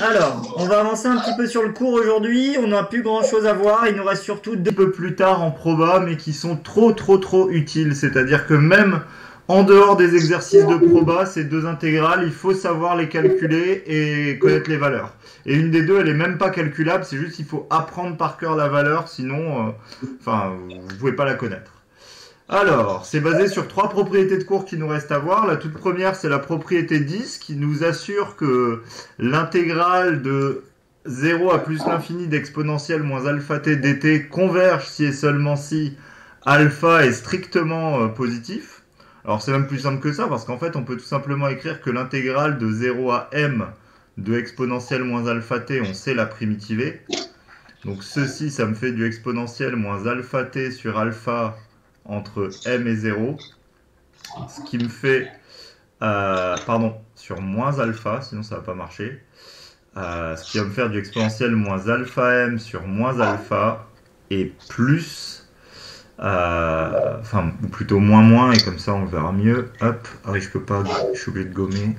Alors, on va avancer un petit peu sur le cours aujourd'hui. On n'a plus grand chose à voir. Il nous reste surtout deux peu plus tard en proba, mais qui sont trop utiles. C'est-à-dire que même en dehors des exercices de proba, ces deux intégrales, il faut savoir les calculer et connaître les valeurs. Et une des deux, elle est même pas calculable. C'est juste qu'il faut apprendre par cœur la valeur, sinon, vous pouvez pas la connaître. Alors, c'est basé sur trois propriétés de cours qui nous restent à voir. La toute première, c'est la propriété 10 qui nous assure que l'intégrale de 0 à plus l'infini d'exponentielle moins alpha t dt converge si et seulement si alpha est strictement positif. Alors, c'est même plus simple que ça parce qu'en fait, on peut tout simplement écrire que l'intégrale de 0 à m de exponentielle moins alpha t, on sait la primitiver. Donc, ceci, ça me fait du exponentielle moins alpha t sur alpha entre m et 0, ce qui me fait, sur moins alpha, sinon ça va pas marcher, ce qui va me faire du exponentielle moins alpha m sur moins alpha, et plus, ou plutôt moins, et comme ça on verra mieux, hop, ah oui je peux pas, je suis obligé de gommer,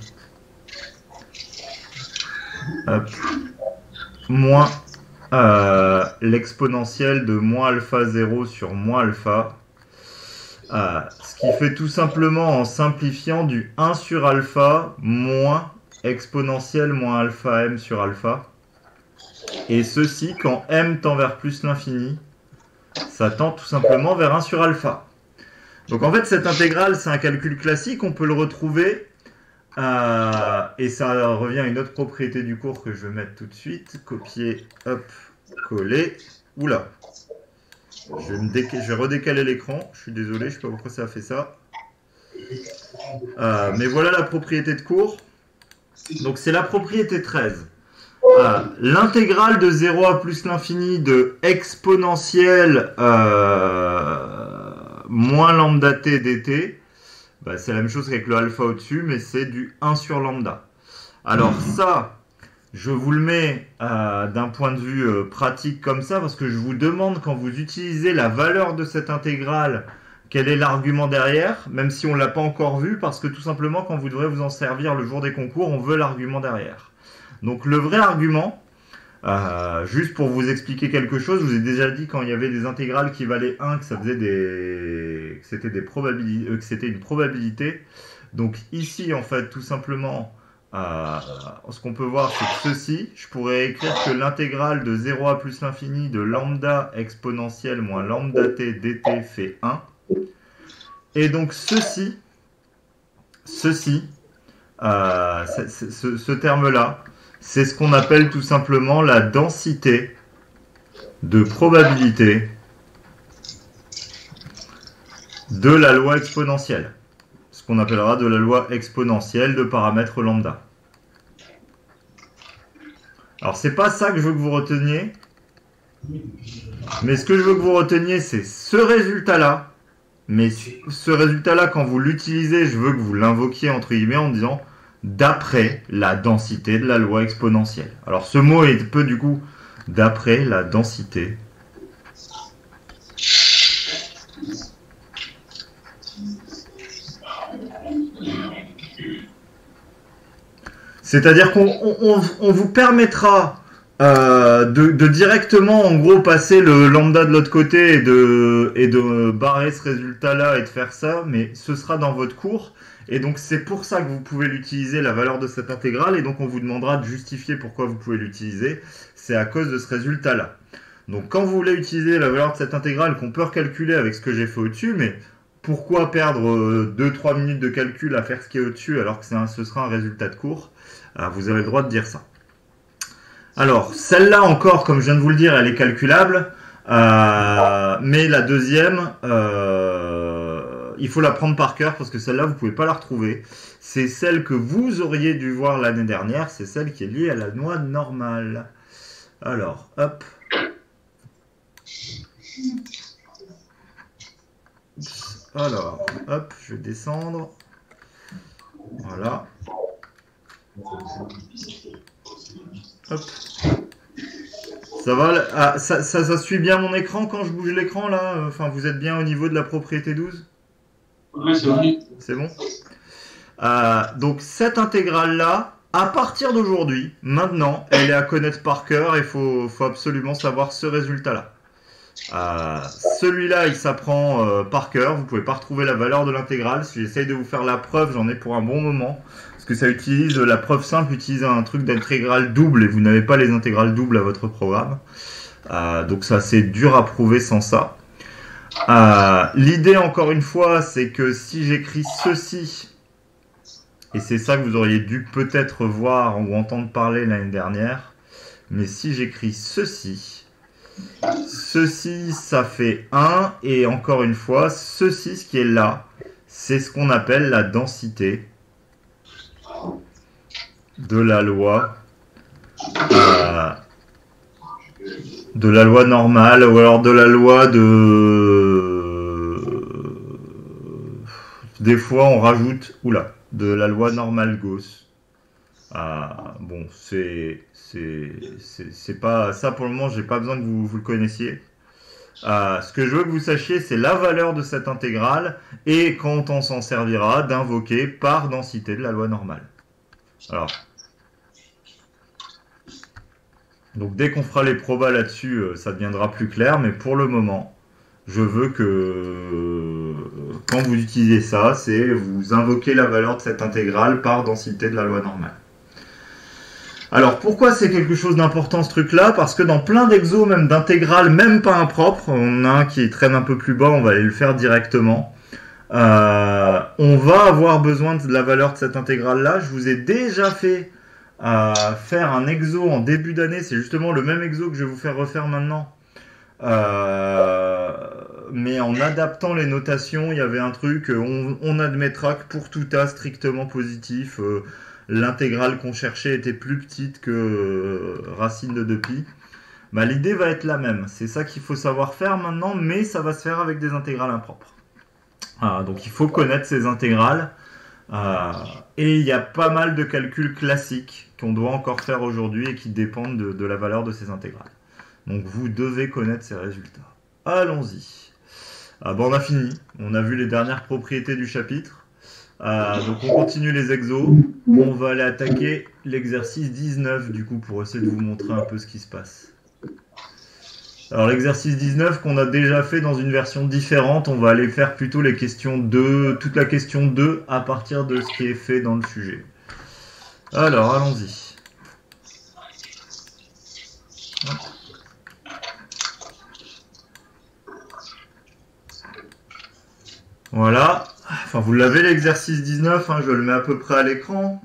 hop, moins l'exponentielle de moins alpha 0 sur moins alpha, ce qui fait tout simplement en simplifiant du 1 sur alpha moins exponentielle moins alpha m sur alpha. Et ceci, quand m tend vers plus l'infini, ça tend tout simplement vers 1 sur alpha. Donc en fait, cette intégrale, c'est un calcul classique, on peut le retrouver. Et ça revient à une autre propriété du cours que je vais mettre tout de suite. Copier, hop, coller. Oula. Je vais redécaler l'écran. Je suis désolé, je ne sais pas pourquoi ça a fait ça. Mais voilà la propriété de cours. Donc c'est la propriété 13. L'intégrale de 0 à plus l'infini de exponentielle moins lambda t dt, c'est la même chose qu'avec le alpha au-dessus, mais c'est du 1 sur lambda. Alors ça, je vous le mets d'un point de vue pratique comme ça, parce que je vous demande, quand vous utilisez la valeur de cette intégrale, quel est l'argument derrière, même si on ne l'a pas encore vu, parce que tout simplement, quand vous devrez vous en servir le jour des concours, on veut l'argument derrière. Donc le vrai argument, juste pour vous expliquer quelque chose, je vous ai déjà dit quand il y avait des intégrales qui valaient 1, que ça faisait que c'était une probabilité. Donc ici, en fait, tout simplement, ce qu'on peut voir, c'est que ceci, je pourrais écrire que l'intégrale de 0 à plus l'infini de lambda exponentielle moins lambda t dt fait 1. Et donc ce terme-là, c'est ce qu'on appelle tout simplement la densité de probabilité de la loi exponentielle. Ce qu'on appellera de la loi exponentielle de paramètre lambda. Alors, c'est pas ça que je veux que vous reteniez, mais ce que je veux que vous reteniez, c'est ce résultat-là. Mais ce résultat-là, quand vous l'utilisez, je veux que vous l'invoquiez entre guillemets en disant d'après la densité de la loi exponentielle. Alors, ce mot est peu du coup d'après la densité c'est-à-dire qu'on vous permettra de directement, en gros, passer le lambda de l'autre côté et de barrer ce résultat-là et de faire ça, mais ce sera dans votre cours. Et donc, c'est pour ça que vous pouvez l'utiliser, la valeur de cette intégrale, et donc on vous demandera de justifier pourquoi vous pouvez l'utiliser. C'est à cause de ce résultat-là. Donc, quand vous voulez utiliser la valeur de cette intégrale, qu'on peut recalculer avec ce que j'ai fait au-dessus, mais pourquoi perdre 2-3 minutes de calcul à faire ce qui est au-dessus alors que ce sera un résultat de cours? Vous avez le droit de dire ça. Alors, celle-là encore, comme je viens de vous le dire, elle est calculable. Mais la deuxième, il faut la prendre par cœur parce que celle-là, vous ne pouvez pas la retrouver. C'est celle que vous auriez dû voir l'année dernière. C'est celle qui est liée à la loi normale. Alors, hop. Alors, hop, je vais descendre. Voilà. Hop. Ça va, ça suit bien mon écran quand je bouge l'écran là? Enfin, vous êtes bien au niveau de la propriété 12? Oui, c'est bon. C'est bon. Donc cette intégrale là, À partir d'aujourd'hui, maintenant, elle est à connaître par cœur et il faut absolument savoir ce résultat-là. Celui-là, il s'apprend par cœur. Vous pouvez pas retrouver la valeur de l'intégrale. Si j'essaye de vous faire la preuve, j'en ai pour un bon moment. Parce que ça utilise, la preuve simple utilise un truc d'intégrale double et vous n'avez pas les intégrales doubles à votre programme. Donc ça, c'est dur à prouver sans ça. L'idée, encore une fois, c'est que si j'écris ceci, et c'est ça que vous auriez dû peut-être voir ou entendre parler l'année dernière, mais si j'écris ceci, ça fait 1, et encore une fois, ceci, ce qui est là, c'est ce qu'on appelle la densité de la loi normale, ou alors de la loi de... Des fois, on rajoute... de la loi normale Gauss. Bon, c'est pas ça pour le moment, j'ai pas besoin que vous le connaissiez. Ce que je veux que vous sachiez, c'est la valeur de cette intégrale et quand on s'en servira d'invoquer par densité de la loi normale. Alors, donc dès qu'on fera les probas là-dessus, ça deviendra plus clair, mais pour le moment, je veux que quand vous utilisez ça, c'est vous invoquez la valeur de cette intégrale par densité de la loi normale. Alors pourquoi c'est quelque chose d'important ce truc-là? Parce que dans plein d'exos, même d'intégrales, même pas impropres, on a un qui traîne un peu plus bas, on va aller le faire directement. On va avoir besoin de la valeur de cette intégrale-là. Je vous ai déjà fait faire un exo en début d'année, c'est justement le même exo que je vais vous faire refaire maintenant. Mais en adaptant les notations, il y avait un truc, on admettra que pour tout A strictement positif, l'intégrale qu'on cherchait était plus petite que racine de 2pi. Bah, l'idée va être la même, c'est ça qu'il faut savoir faire maintenant, mais ça va se faire avec des intégrales impropres. Donc il faut connaître ces intégrales, et il y a pas mal de calculs classiques qu'on doit encore faire aujourd'hui et qui dépendent de la valeur de ces intégrales. Donc vous devez connaître ces résultats. Allons-y. Bon, on a fini. On a vu les dernières propriétés du chapitre. Donc on continue les exos. On va aller attaquer l'exercice 19 du coup pour essayer de vous montrer un peu ce qui se passe. Alors l'exercice 19 qu'on a déjà fait dans une version différente, on va aller faire plutôt les questions 2, toute la question 2 à partir de ce qui est fait dans le sujet. Alors allons-y. Voilà, enfin vous l'avez l'exercice 19, hein, je le mets à peu près à l'écran.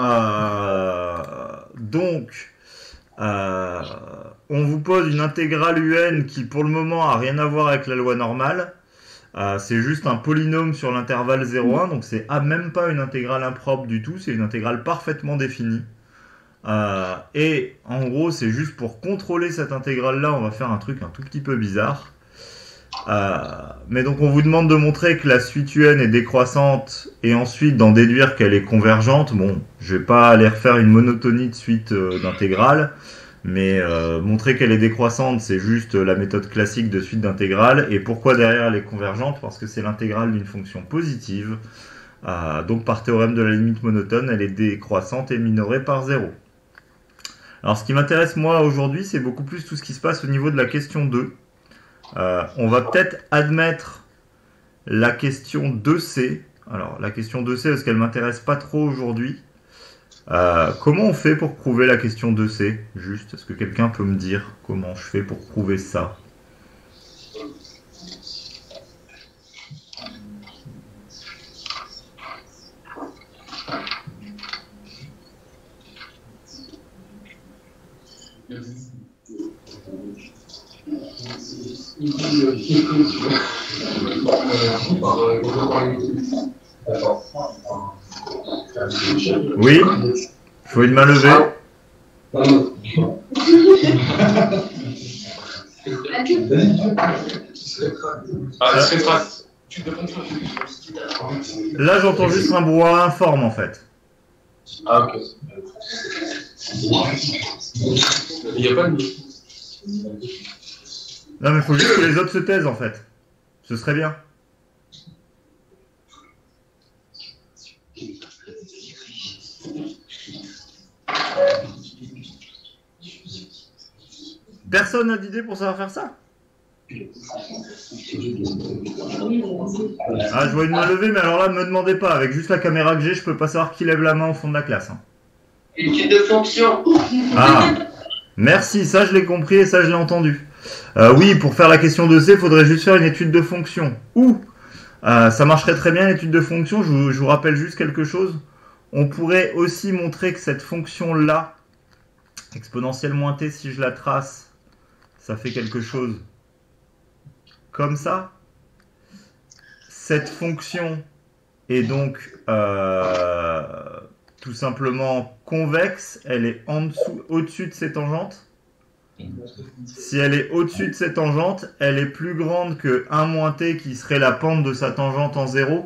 On vous pose une intégrale UN qui pour le moment a rien à voir avec la loi normale. C'est juste un polynôme sur l'intervalle 0,1, donc c'est même pas une intégrale impropre du tout, c'est une intégrale parfaitement définie. Et en gros c'est juste pour contrôler cette intégrale là, on va faire un truc un tout petit peu bizarre. Mais donc on vous demande de montrer que la suite UN est décroissante et ensuite d'en déduire qu'elle est convergente. Bon, je vais pas aller refaire une monotonie de suite d'intégrales, mais montrer qu'elle est décroissante, c'est juste la méthode classique de suite d'intégrales. Et pourquoi derrière elle est convergente? Parce que c'est l'intégrale d'une fonction positive. Donc par théorème de la limite monotone, elle est décroissante et minorée par 0. Alors ce qui m'intéresse moi aujourd'hui, c'est beaucoup plus tout ce qui se passe au niveau de la question 2. On va peut-être admettre la question 2C. Alors, la question 2C, parce qu'elle ne m'intéresse pas trop aujourd'hui. Comment on fait pour prouver la question 2C? Juste, est-ce que quelqu'un peut me dire comment je fais pour prouver ça? Oui, il faut une main levée. Là, j'entends juste un brouhaha informe en fait. Ah, ok. Il n'y a pas de... Non, mais il faut juste que les autres se taisent en fait. Ce serait bien. Personne n'a d'idée pour savoir faire ça? Ah, je vois une main levée, mais alors là, ne me demandez pas. Avec juste la caméra que j'ai, je peux pas savoir qui lève la main au fond de la classe. Hein. Étude de fonction. Ah, merci, ça je l'ai compris et ça je l'ai entendu. Oui, pour faire la question de C, il faudrait juste faire une étude de fonction. Ou, ça marcherait très bien l'étude de fonction, je vous rappelle juste quelque chose. On pourrait aussi montrer que cette fonction-là, exponentielle moins t, si je la trace, ça fait quelque chose comme ça. Cette fonction est donc tout simplement convexe, elle est en dessous, au-dessus de ses tangentes. Si elle est au-dessus de cette tangente, elle est plus grande que 1 moins t qui serait la pente de sa tangente en 0.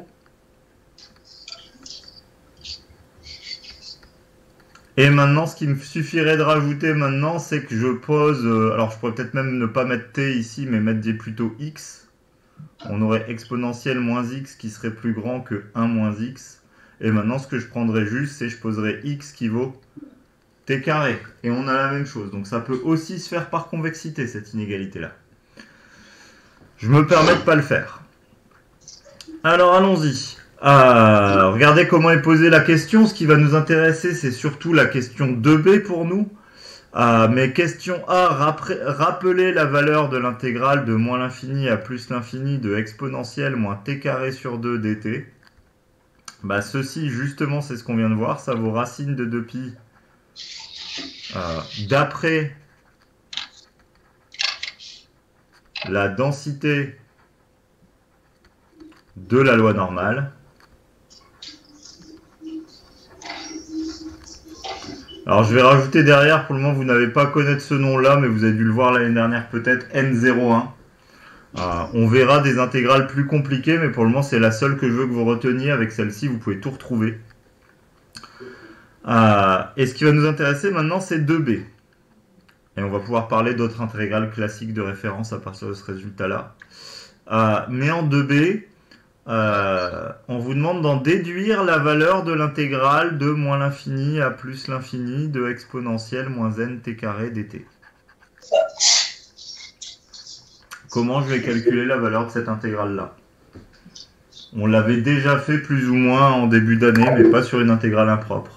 Et maintenant, ce qu'il me suffirait de rajouter maintenant, c'est que je pose... alors, je pourrais peut-être même ne pas mettre t ici, mais mettre plutôt x. On aurait exponentielle moins x qui serait plus grand que 1 moins x. Et maintenant, ce que je prendrais juste, c'est je poserais x qui vaut t carré. Et on a la même chose. Donc ça peut aussi se faire par convexité, cette inégalité-là. Je me permets de ne pas le faire. Alors allons-y. Regardez comment est posée la question. Ce qui va nous intéresser, c'est surtout la question 2b pour nous. Mais question A, rappelez la valeur de l'intégrale de moins l'infini à plus l'infini de exponentielle moins t carré sur 2 dt. Bah, ceci, justement, c'est ce qu'on vient de voir. Ça vaut racine de 2pi d'après la densité de la loi normale. Alors je vais rajouter derrière, pour le moment vous n'avez pas à connaître ce nom-là, mais vous avez dû le voir l'année dernière peut-être, N01. On verra des intégrales plus compliquées, mais pour le moment c'est la seule que je veux que vous reteniez. Avec celle-ci, vous pouvez tout retrouver. Et ce qui va nous intéresser maintenant, c'est 2b. Et on va pouvoir parler d'autres intégrales classiques de référence à partir de ce résultat-là. Mais en 2b, on vous demande d'en déduire la valeur de l'intégrale de moins l'infini à plus l'infini de exponentielle moins n t carré dt. Comment je vais calculer la valeur de cette intégrale-là? On l'avait déjà fait plus ou moins en début d'année, mais pas sur une intégrale impropre.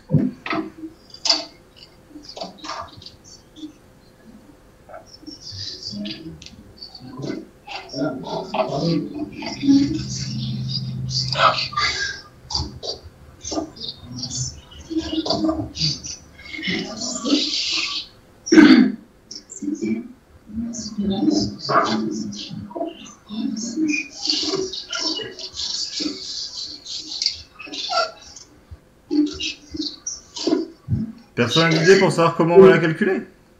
Personne n'a une idée pour savoir comment on va la calculer?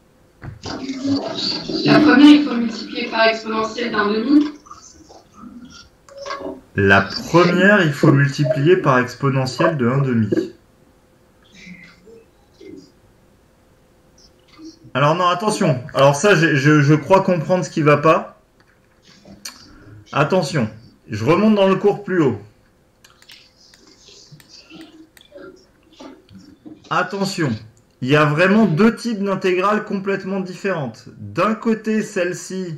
La première, il faut multiplier par exponentielle d'un demi. La première, il faut multiplier par exponentielle de 1/2. Alors non, attention. Alors ça, je crois comprendre ce qui ne va pas. Attention. Je remonte dans le cours plus haut. Attention. Il y a vraiment deux types d'intégrales complètement différentes. D'un côté, celle-ci,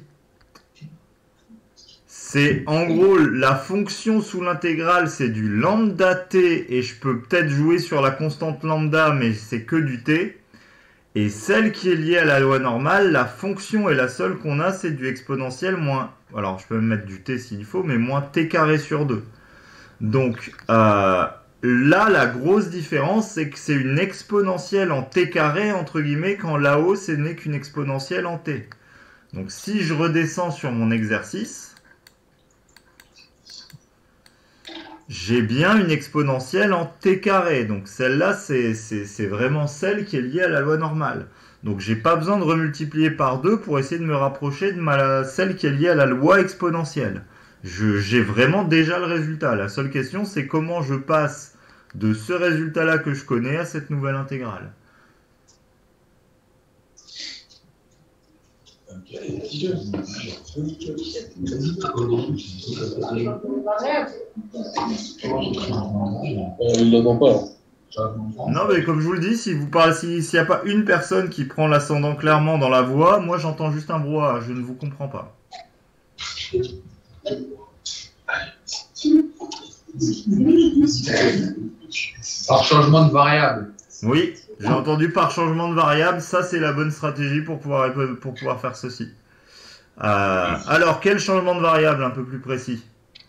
c'est en gros la fonction sous l'intégrale, c'est du lambda t, et je peux peut-être jouer sur la constante lambda, mais c'est que du t. Et celle qui est liée à la loi normale, la fonction est la seule qu'on a, c'est du exponentiel moins, alors je peux même mettre du t s'il faut, mais moins t carré sur 2. Donc là, la grosse différence, c'est que c'est une exponentielle en t carré, entre guillemets, quand là-haut, ce n'est qu'une exponentielle en t. Donc si je redescends sur mon exercice, j'ai bien une exponentielle en t carré. Donc celle-là, c'est vraiment celle qui est liée à la loi normale. Donc j'ai pas besoin de remultiplier par 2 pour essayer de me rapprocher de celle qui est liée à la loi exponentielle. J'ai vraiment déjà le résultat. La seule question, c'est comment je passe de ce résultat-là que je connais à cette nouvelle intégrale. Il l'entend pas. Non, mais comme je vous le dis, si vous parlez, s'il n'y a pas une personne qui prend l'ascendant clairement dans la voix, moi j'entends juste un brouhaha, je ne vous comprends pas. Par changement de variable. Oui, j'ai entendu par changement de variable, ça c'est la bonne stratégie pour pouvoir faire ceci. Alors, quel changement de variable un peu plus précis?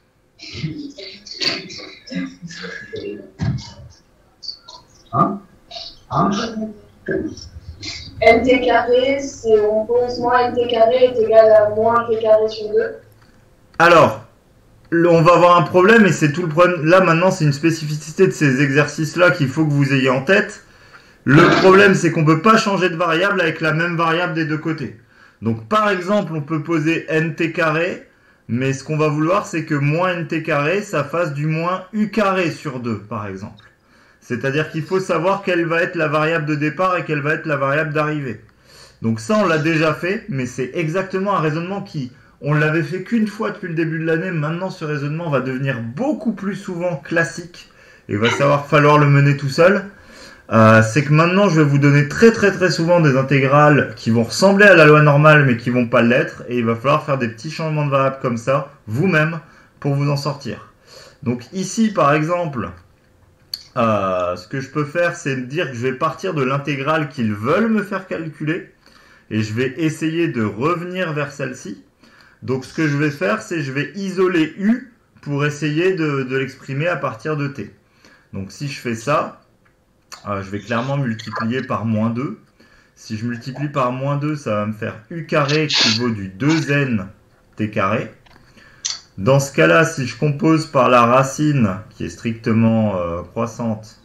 NT carré, c'est on pose moins NT carré est égal à moins NT carré sur 2. Alors, on va avoir un problème et c'est tout le problème. Là maintenant c'est une spécificité de ces exercices-là qu'il faut que vous ayez en tête. Le problème c'est qu'on ne peut pas changer de variable avec la même variable des deux côtés. Donc par exemple on peut poser nt carré, mais ce qu'on va vouloir c'est que moins nt carré ça fasse du moins u carré sur 2 par exemple. C'est-à-dire qu'il faut savoir quelle va être la variable de départ et quelle va être la variable d'arrivée. Donc ça on l'a déjà fait, mais c'est exactement un raisonnement qui... On l'avait fait qu'une fois depuis le début de l'année, maintenant ce raisonnement va devenir beaucoup plus souvent classique et il va falloir le mener tout seul. C'est que maintenant je vais vous donner très souvent des intégrales qui vont ressembler à la loi normale mais qui vont pas l'être et il va falloir faire des petits changements de variables comme ça, vous-même, pour vous en sortir. Donc ici par exemple, ce que je peux faire c'est me dire que je vais partir de l'intégrale qu'ils veulent me faire calculer et je vais essayer de revenir vers celle-ci. Donc ce que je vais faire, c'est je vais isoler U pour essayer de l'exprimer à partir de T. Donc si je fais ça, je vais clairement multiplier par moins 2. Si je multiplie par moins 2, ça va me faire U carré qui vaut du 2n T carré. Dans ce cas-là, si je compose par la racine qui est strictement croissante,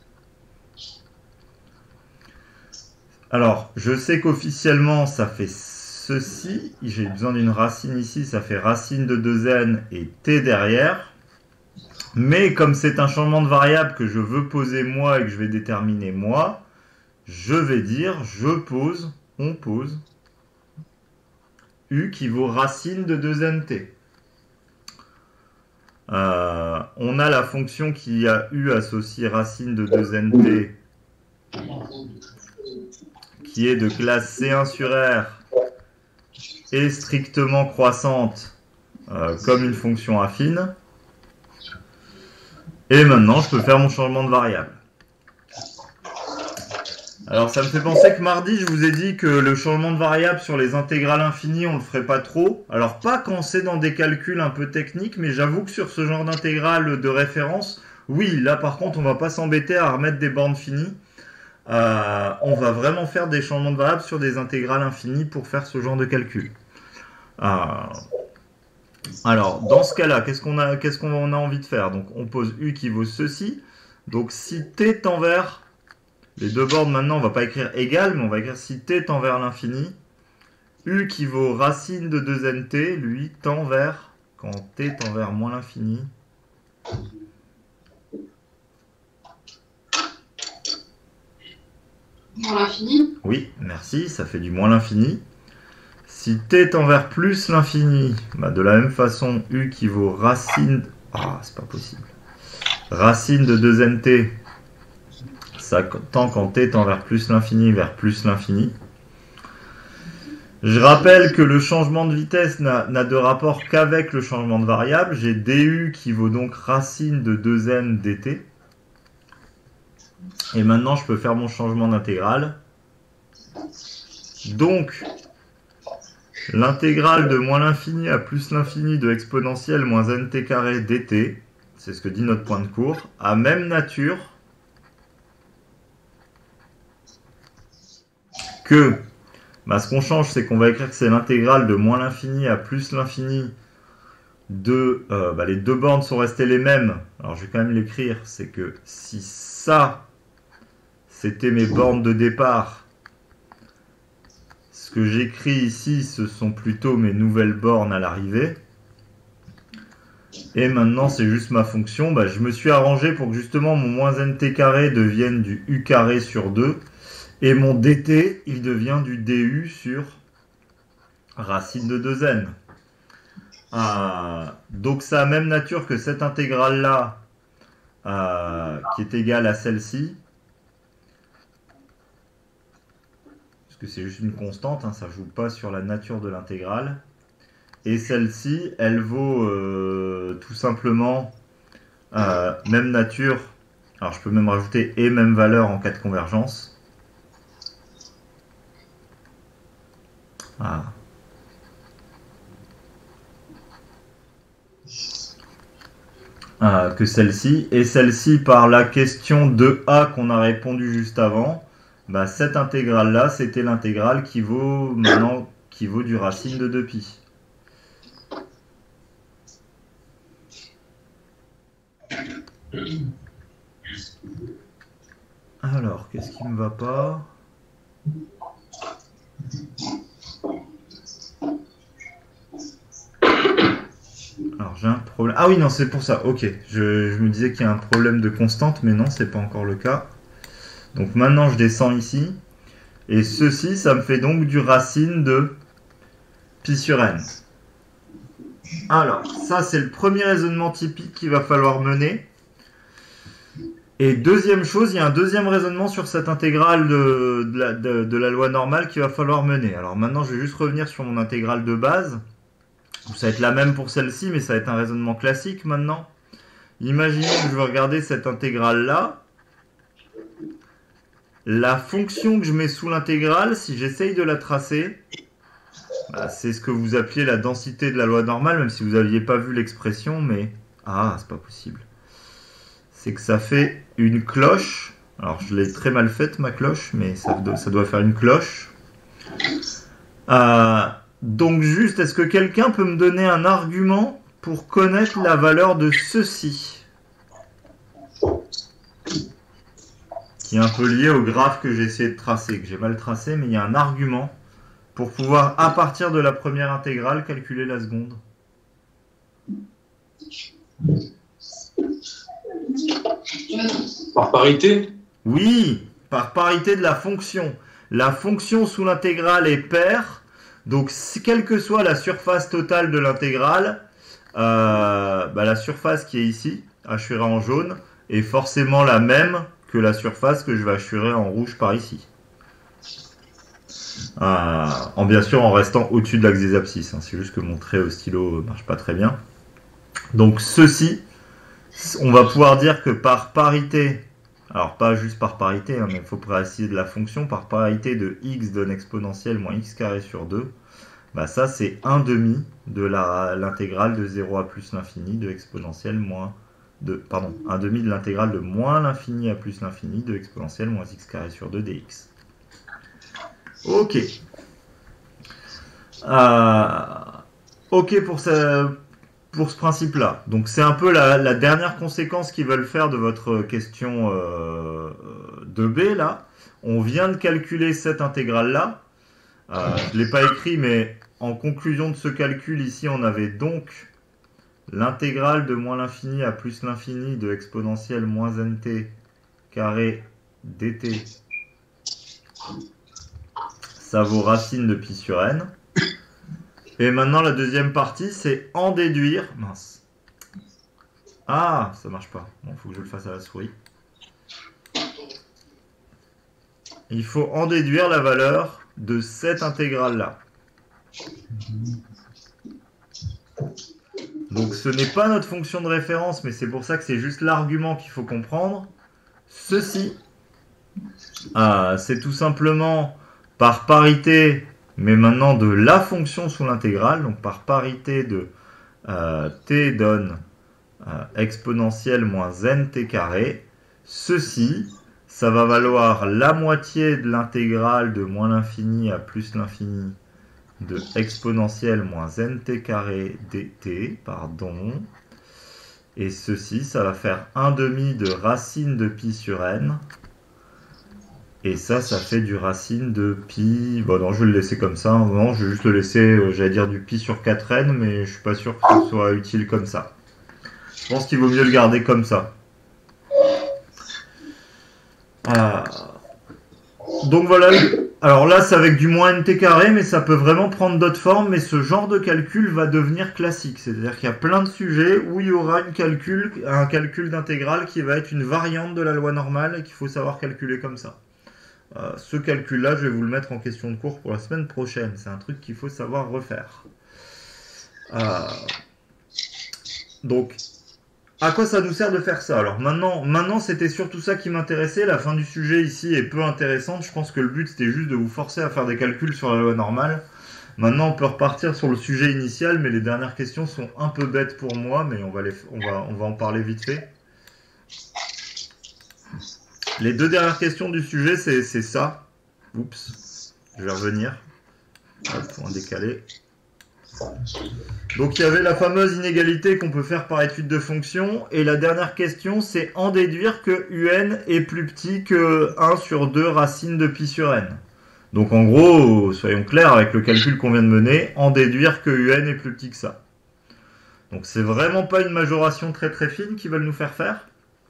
alors je sais qu'officiellement ça fait ceci, j'ai besoin d'une racine ici, ça fait racine de 2n et t derrière. Mais comme c'est un changement de variable que je veux poser moi et que je vais déterminer moi, je vais dire, on pose, u qui vaut racine de 2nt. On a la fonction qui a u associée racine de 2nt, qui est de classe C1 sur R, est strictement croissante comme une fonction affine. Et maintenant, je peux faire mon changement de variable. Alors, ça me fait penser que mardi, je vous ai dit que le changement de variable sur les intégrales infinies, on ne le ferait pas trop. Alors, pas quand c'est dans des calculs un peu techniques, mais j'avoue que sur ce genre d'intégrale de référence, oui, là par contre, on va pas s'embêter à remettre des bornes finies. On va vraiment faire des changements de variables sur des intégrales infinies pour faire ce genre de calcul. Alors, dans ce cas-là, qu'est-ce qu'on a envie de faire? Donc, on pose U qui vaut ceci. Donc, si t tend vers... Les deux bornes, maintenant, on ne va pas écrire égal, mais on va écrire si t tend vers l'infini. U qui vaut racine de 2nt, lui, tend vers... Quand t tend vers moins l'infini... Moins l'infini. Oui, merci, ça fait du moins l'infini. Si t tend vers plus l'infini, bah de la même façon, u qui vaut racine... Ah, c'est pas possible. Racine de 2nt, ça tend quand t tend vers plus l'infini vers plus l'infini. Je rappelle que le changement de vitesse n'a de rapport qu'avec le changement de variable. J'ai du qui vaut donc racine de 2n dt. Et maintenant, je peux faire mon changement d'intégrale. Donc, l'intégrale de moins l'infini à plus l'infini de exponentielle moins nt carré dt, c'est ce que dit notre point de cours, a même nature que, ce qu'on change, c'est qu'on va écrire que c'est l'intégrale de moins l'infini à plus l'infini de... les deux bornes sont restées les mêmes. Alors, je vais quand même l'écrire, c'est que si ça, c'était mes bornes de départ, ce que j'écris ici, ce sont plutôt mes nouvelles bornes à l'arrivée. Et maintenant, c'est juste ma fonction. Je me suis arrangé pour que justement mon moins nt carré devienne du u carré sur 2. Et mon dt, il devient du du sur racine de 2n. Donc ça a même nature que cette intégrale-là, qui est égale à celle-ci, puisque c'est juste une constante, hein, ça ne joue pas sur la nature de l'intégrale. Et celle-ci, elle vaut tout simplement même nature. Alors je peux même rajouter et même valeur en cas de convergence. Ah. Que celle-ci. Et celle-ci, par la question 2a qu'on a répondu juste avant, bah, cette intégrale-là, c'était l'intégrale qui vaut maintenant qui vaut du racine de 2pi. Alors, qu'est-ce qui me va pas? Alors, j'ai un problème. Ah oui, non, c'est pour ça. Ok, je me disais qu'il y a un problème de constante, mais non, c'est pas encore le cas. Donc maintenant, je descends ici. Et ceci, ça me fait donc du racine de pi sur n. Alors, ça, c'est le premier raisonnement typique qu'il va falloir mener. Et deuxième chose, il y a un deuxième raisonnement sur cette intégrale de la loi normale qu'il va falloir mener. Alors maintenant, je vais juste revenir sur mon intégrale de base. Ça va être la même pour celle-ci, mais ça va être un raisonnement classique maintenant. Imaginons que je vais regarder cette intégrale-là. La fonction que je mets sous l'intégrale, si j'essaye de la tracer, bah, c'est ce que vous appelez la densité de la loi normale, même si vous n'aviez pas vu l'expression, mais... Ah, c'est pas possible. C'est que ça fait une cloche. Alors, je l'ai très mal faite, ma cloche, mais ça doit faire une cloche. Donc, juste, est-ce que quelqu'un peut me donner un argument pour connaître la valeur de ceci ? Qui est un peu lié au graphe que j'ai essayé de tracer, que j'ai mal tracé, mais il y a un argument pour pouvoir, à partir de la première intégrale, calculer la seconde. Par parité? Oui, par parité de la fonction. La fonction sous l'intégrale est paire, donc quelle que soit la surface totale de l'intégrale, la surface qui est ici, hachurée en jaune, est forcément la même que la surface que je vais hachurer en rouge par ici. Bien sûr en restant au-dessus de l'axe des abscisses, hein. C'est juste que mon trait au stylo ne marche pas très bien. Donc ceci, on va pouvoir dire que par parité, alors pas juste par parité, hein, mais il faut préciser de la fonction, par parité de x donne exponentielle moins x carré sur 2, bah ça c'est 1 demi de l'intégrale de 0 à plus l'infini de exponentielle moins pardon, 1 demi de l'intégrale de moins l'infini à plus l'infini de exponentielle moins x carré sur 2 dx. Ok. Ok pour ce principe-là. Donc c'est un peu la dernière conséquence qu'ils veulent faire de votre question 2b là. On vient de calculer cette intégrale-là. Je ne l'ai pas écrit, mais en conclusion de ce calcul, ici, on avait donc l'intégrale de moins l'infini à plus l'infini de exponentielle moins nt carré dt. Ça vaut racine de pi sur n. Et maintenant, la deuxième partie, c'est en déduire. Mince. Ah, ça marche pas. Bon, il faut que je le fasse à la souris. Il faut en déduire la valeur de cette intégrale-là. Donc, ce n'est pas notre fonction de référence, mais c'est pour ça que c'est juste l'argument qu'il faut comprendre. Ceci, c'est tout simplement par parité, mais maintenant de la fonction sous l'intégrale, donc par parité de t donne exponentielle moins nt carré. Ceci, ça va valoir la moitié de l'intégrale de moins l'infini à plus l'infini de exponentielle moins nt carré dt, pardon. Et ceci, ça va faire 1 demi de racine de pi sur n. Et ça fait du racine de pi... Bon non, je vais le laisser comme ça. Non, je vais juste le laisser, j'allais dire du pi sur 4n, mais je suis pas sûr que ce soit utile comme ça. Je pense qu'il vaut mieux le garder comme ça. Donc voilà. Alors là, c'est avec du moins nt carré, mais ça peut vraiment prendre d'autres formes. Mais ce genre de calcul va devenir classique. C'est-à-dire qu'il y a plein de sujets où il y aura un calcul d'intégrale qui va être une variante de la loi normale et qu'il faut savoir calculer comme ça. Ce calcul-là, je vais vous le mettre en question de cours pour la semaine prochaine. C'est un truc qu'il faut savoir refaire. Donc, à quoi ça nous sert de faire ça? Alors maintenant c'était surtout ça qui m'intéressait. La fin du sujet ici est peu intéressante. Je pense que le but c'était juste de vous forcer à faire des calculs sur la loi normale. Maintenant on peut repartir sur le sujet initial, mais les dernières questions sont un peu bêtes pour moi, mais on va en parler vite fait. Les deux dernières questions du sujet, c'est ça. Oups, je vais revenir. Pour un décalé. Donc il y avait la fameuse inégalité qu'on peut faire par étude de fonction. Et la dernière question, c'est en déduire que UN est plus petit que 1 sur 2 racines de pi sur n. Donc en gros, soyons clairs avec le calcul qu'on vient de mener, en déduire que UN est plus petit que ça. Donc c'est vraiment pas une majoration très très fine qu'ils veulent nous faire faire.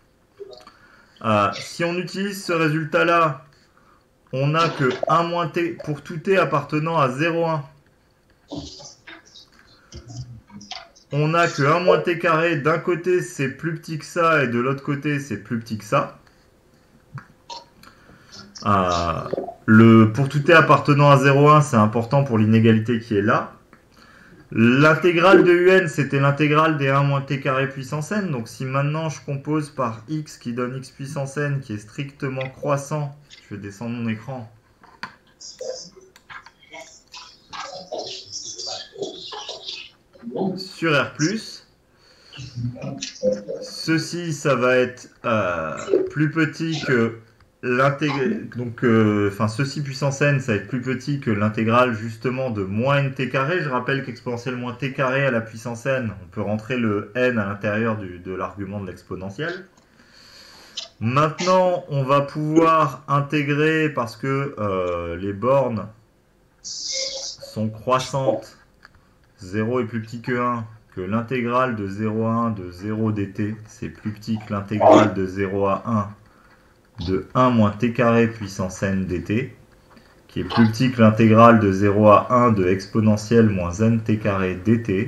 Si on utilise ce résultat-là, on a que 1 moins t pour tout t appartenant à 0,1. On a que 1 moins t carré, d'un côté c'est plus petit que ça et de l'autre côté c'est plus petit que ça. Pour tout t appartenant à 0,1, c'est important pour l'inégalité qui est là. L'intégrale de UN, c'était l'intégrale des 1 moins t carré puissance n. Donc si maintenant je compose par x qui donne x puissance n qui est strictement croissant, je vais descendre mon écran. Sur R+, ceci, ça va être plus petit que l'intégrale, donc ceci puissance n, ça va être plus petit que l'intégrale justement de moins nt carré. Je rappelle qu'exponentielle moins t carré à la puissance n, on peut rentrer le n à l'intérieur de l'argument de l'exponentielle. Maintenant, on va pouvoir intégrer, parce que les bornes sont croissantes, 0 est plus petit que 1, que l'intégrale de 0 à 1 de 0 dt, c'est plus petit que l'intégrale de 0 à 1 de 1 moins t carré puissance n dt, qui est plus petit que l'intégrale de 0 à 1 de exponentielle moins nt carré dt.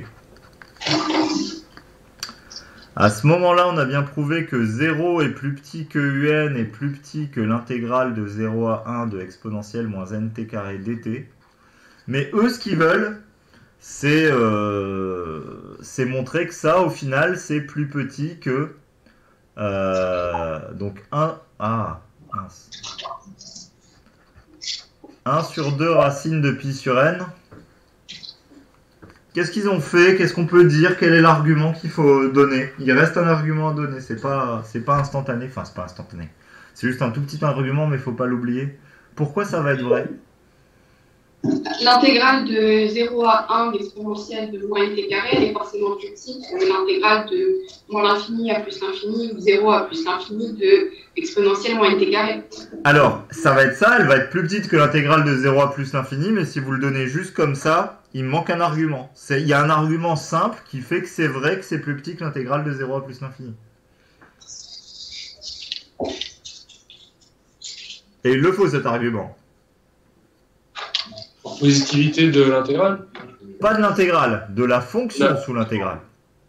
À ce moment-là, on a bien prouvé que 0 est plus petit que un est plus petit que l'intégrale de 0 à 1 de exponentielle moins nt carré dt. Mais eux, ce qu'ils veulent, c'est montrer que ça, au final, c'est plus petit que donc 1 sur 2 racines de pi sur n. Qu'est-ce qu'ils ont fait? Qu'est-ce qu'on peut dire? Quel est l'argument qu'il faut donner? Il reste un argument à donner, c'est pas instantané, enfin c'est pas instantané. C'est juste un tout petit argument, mais il ne faut pas l'oublier. Pourquoi ça va être vrai? L'intégrale de 0 à 1 d'exponentielle de moins nt carré, elle est forcément plus petite que l'intégrale de moins l'infini à plus l'infini ou 0 à plus l'infini de exponentielle moins nt carré. Alors, ça va être ça, elle va être plus petite que l'intégrale de 0 à plus l'infini, mais si vous le donnez juste comme ça, il me manque un argument. Il y a un argument simple qui fait que c'est vrai que c'est plus petit que l'intégrale de 0 à plus l'infini. Et il le faut cet argument. Positivité de l'intégrale? Pas de l'intégrale, de la fonction sous l'intégrale.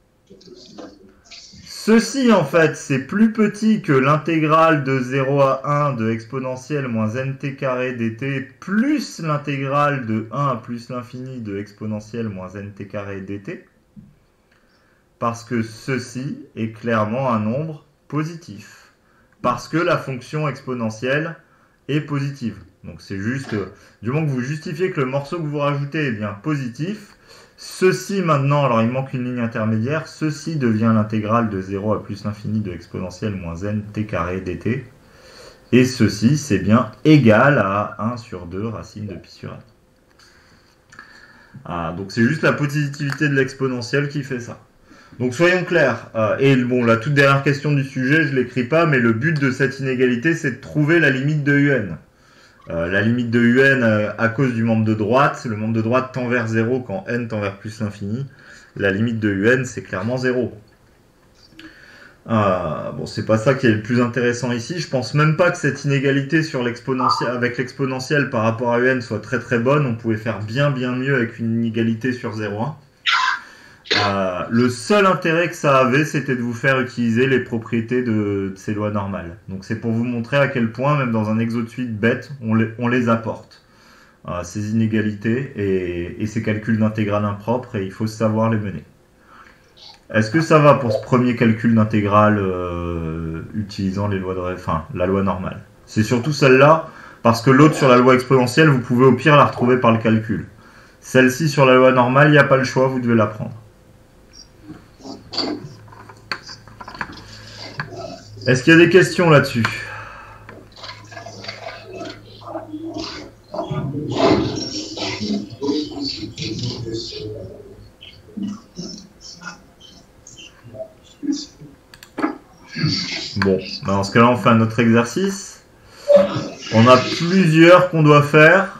Ceci, en fait, c'est plus petit que l'intégrale de 0 à 1 de exponentielle moins nt carré dt plus l'intégrale de 1 à plus l'infini de exponentielle moins nt carré dt. Parce que ceci est clairement un nombre positif. Parce que la fonction exponentielle est positive. Donc c'est juste, du moment que vous justifiez que le morceau que vous rajoutez est bien positif, ceci maintenant, alors il manque une ligne intermédiaire, ceci devient l'intégrale de 0 à plus l'infini de exponentielle moins nt carré dt. Et ceci, c'est bien égal à 1 sur 2 racine de pi sur n. Donc c'est juste la positivité de l'exponentielle qui fait ça. Donc soyons clairs, et bon, la toute dernière question du sujet, je ne l'écris pas, mais le but de cette inégalité, c'est de trouver la limite de un. La limite de un à cause du membre de droite, le membre de droite tend vers 0 quand n tend vers plus l'infini. La limite de un, c'est clairement 0. Bon, c'est pas ça qui est le plus intéressant ici. Je pense même pas que cette inégalité sur l'exponentielle, avec l'exponentielle par rapport à un soit très très bonne. On pouvait faire bien mieux avec une inégalité sur 0,1. Le seul intérêt que ça avait, c'était de vous faire utiliser les propriétés de ces lois normales. Donc c'est pour vous montrer à quel point, même dans un exo de suite bête, on les apporte. Ces inégalités et ces calculs d'intégrale impropre, et il faut savoir les mener. Est-ce que ça va pour ce premier calcul d'intégrale utilisant les lois la loi normale? C'est surtout celle-là, parce que l'autre sur la loi exponentielle, vous pouvez au pire la retrouver par le calcul. Celle-ci sur la loi normale, il n'y a pas le choix, vous devez la prendre. Est-ce qu'il y a des questions là-dessus? Bon, dans ce cas-là, on fait un autre exercice. On a plusieurs qu'on doit faire.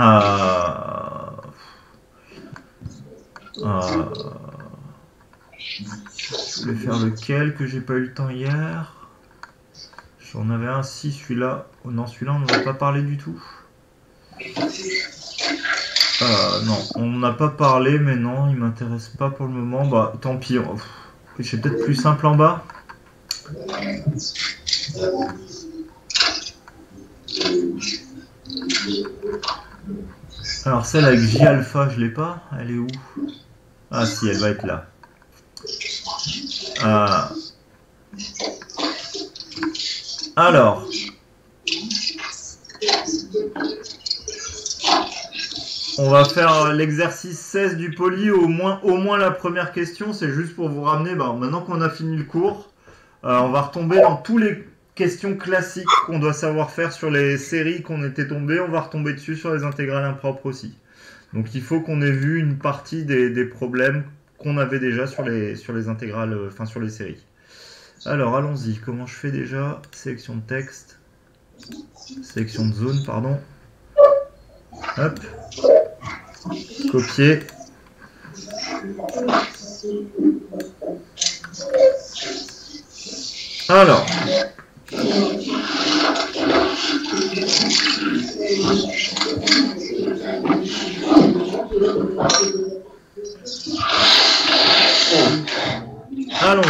Je voulais faire lequel que j'ai pas eu le temps hier. J'en avais un, si celui-là. Oh non, celui-là, on n'en a pas parlé du tout. Non, on n'a pas parlé, mais non, il m'intéresse pas pour le moment. Bah, tant pis. C'est peut-être plus simple en bas. Alors celle avec J alpha, je l'ai pas. Elle est où? Ah si, elle va être là. Alors, on va faire l'exercice 16 du poly, au moins la première question, c'est juste pour vous ramener, maintenant qu'on a fini le cours, on va retomber dans tous les questions classiques qu'on doit savoir faire sur les séries qu'on était tombés, on va retomber dessus sur les intégrales impropres aussi. Donc il faut qu'on ait vu une partie des problèmes qu'on avait déjà sur les intégrales, sur les séries. Alors allons-y, comment je fais déjà? Sélection de texte, sélection de zone, pardon. Hop, copier. Alors, allons-y.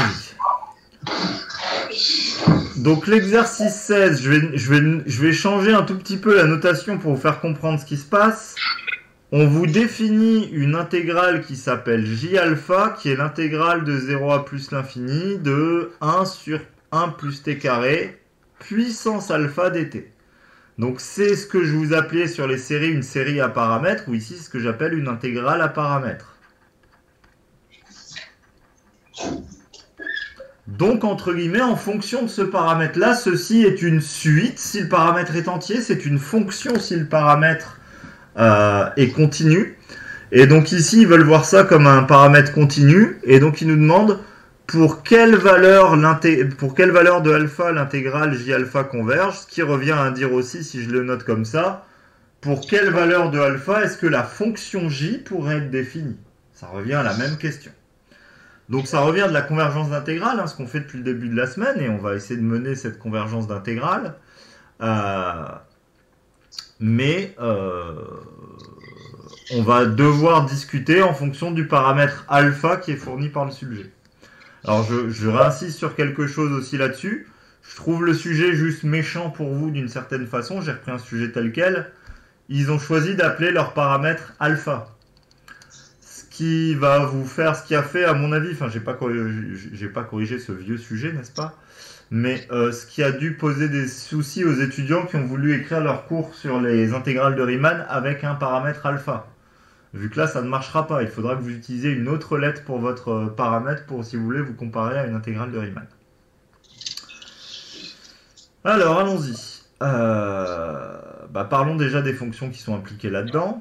Donc l'exercice 16, je vais changer un tout petit peu la notation pour vous faire comprendre ce qui se passe. On vous définit une intégrale qui s'appelle J alpha, qui est l'intégrale de 0 à plus l'infini de 1 sur 1 plus t carré puissance alpha dt. Donc c'est ce que je vous appelais sur les séries une série à paramètres, ou ici ce que j'appelle une intégrale à paramètres. Donc entre guillemets, en fonction de ce paramètre-là, ceci est une suite si le paramètre est entier, c'est une fonction si le paramètre est continu. Et donc ici, ils veulent voir ça comme un paramètre continu, et donc ils nous demandent pour quelle valeur de alpha l'intégrale J alpha converge, ce qui revient à dire aussi, si je le note comme ça, pour quelle valeur de alpha est-ce que la fonction J pourrait être définie? Ça revient à la même question. Donc ça revient de la convergence d'intégrale, ce qu'on fait depuis le début de la semaine, et on va essayer de mener cette convergence d'intégrale. Mais on va devoir discuter en fonction du paramètre alpha qui est fourni par le sujet. Alors je réinsiste sur quelque chose aussi là-dessus. Je trouve le sujet juste méchant pour vous d'une certaine façon. J'ai repris un sujet tel quel. Ils ont choisi d'appeler leur paramètre alpha. Ce qui va vous faire, ce qui a fait à mon avis, j'ai pas corrigé ce vieux sujet, n'est-ce pas? Mais ce qui a dû poser des soucis aux étudiants qui ont voulu écrire leur cours sur les intégrales de Riemann avec un paramètre alpha. Vu que là, ça ne marchera pas. Il faudra que vous utilisiez une autre lettre pour votre paramètre pour, si vous voulez, vous comparer à une intégrale de Riemann. Alors, allons-y. Parlons déjà des fonctions qui sont impliquées là-dedans.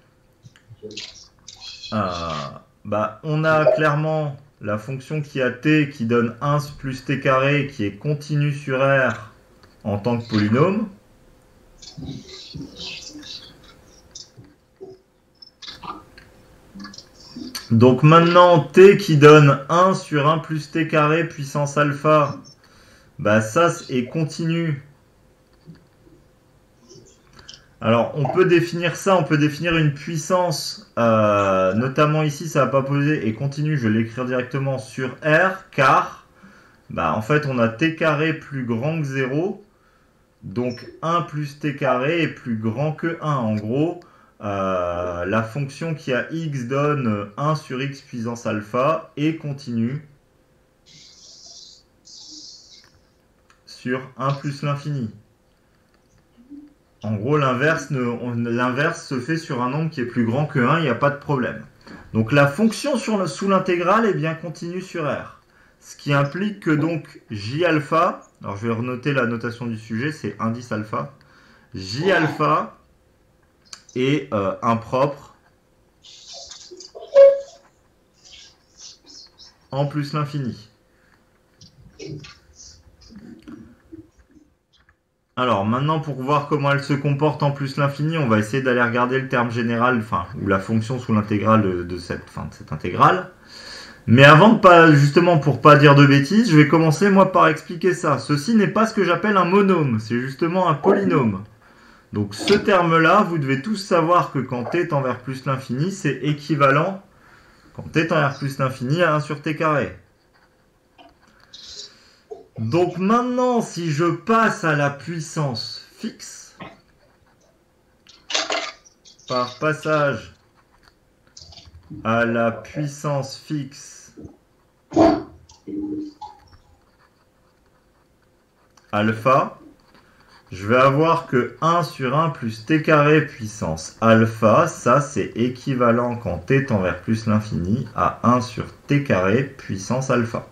On a clairement la fonction qui a t qui donne 1 plus t carré qui est continue sur R en tant que polynôme. Donc maintenant t qui donne 1 sur 1 plus t carré puissance alpha, ça est continu Alors, on peut définir ça, on peut définir une puissance, notamment ici, ça va pas poser, et continue, je vais l'écrire directement sur R, car, bah, en fait, on a t carré plus grand que 0, donc 1 plus t carré est plus grand que 1. En gros, la fonction qui a x donne 1 sur x puissance alpha, et continue sur 1 plus l'infini. En gros, l'inverse se fait sur un nombre qui est plus grand que 1, il n'y a pas de problème. Donc la fonction sous l'intégrale est bien continue sur R. Ce qui implique que donc J alpha, alors je vais renoter la notation du sujet, c'est indice alpha. J alpha est impropre en plus l'infini. Alors maintenant, pour voir comment elle se comporte en plus l'infini, on va essayer d'aller regarder le terme général, enfin, ou la fonction sous l'intégrale de cette intégrale. Mais avant de pas, justement, pour pas dire de bêtises, je vais commencer moi par expliquer ça. Ceci n'est pas ce que j'appelle un monôme, c'est justement un polynôme. Donc ce terme-là, vous devez tous savoir que quand t tend vers plus l'infini, c'est équivalent, quand t tend vers plus l'infini, à 1 sur t carré. Donc maintenant, si je passe à la puissance fixe, par passage à la puissance fixe alpha, je vais avoir que 1 sur 1 plus t carré puissance alpha, ça c'est équivalent quand t tend vers plus l'infini à 1 sur t carré puissance alpha.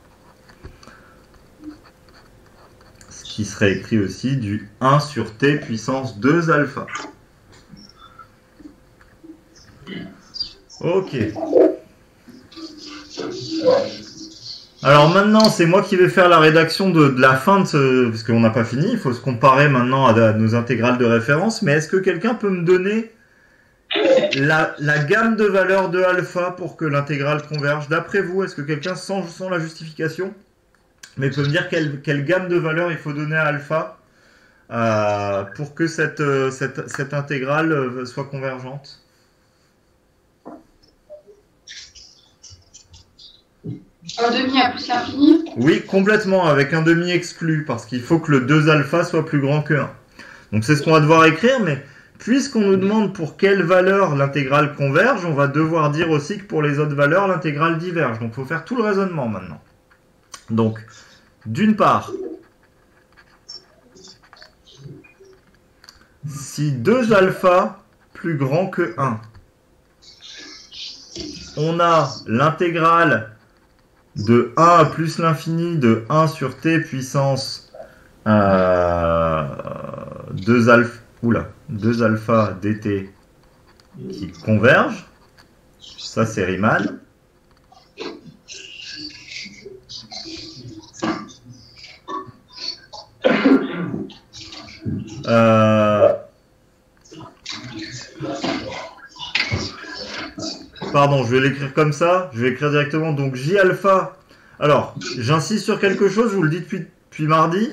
Qui serait écrit aussi du 1 sur t puissance 2 alpha. Ok. Alors maintenant, c'est moi qui vais faire la rédaction de la fin de ce... Parce qu'on n'a pas fini, il faut se comparer maintenant à nos intégrales de référence. Mais est-ce que quelqu'un peut me donner la gamme de valeurs de alpha pour que l'intégrale converge? D'après vous, est-ce que quelqu'un, sans la justification, mais peut me dire quelle gamme de valeurs il faut donner à alpha pour que cette intégrale soit convergente? Un demi à plus l'infini? Oui, complètement, avec un demi exclu, parce qu'il faut que le 2 alpha soit plus grand que 1. Donc c'est ce qu'on va devoir écrire, mais puisqu'on nous demande pour quelle valeur l'intégrale converge, on va devoir dire aussi que pour les autres valeurs, l'intégrale diverge. Donc il faut faire tout le raisonnement maintenant. Donc, d'une part, si 2 alpha plus grand que 1, on a l'intégrale de 1 à plus l'infini de 1 sur t puissance 2 alpha dt qui converge. Ça, c'est Riemann. Pardon, je vais l'écrire comme ça. Je vais écrire directement donc J alpha. Alors, j'insiste sur quelque chose, je vous le dis depuis mardi.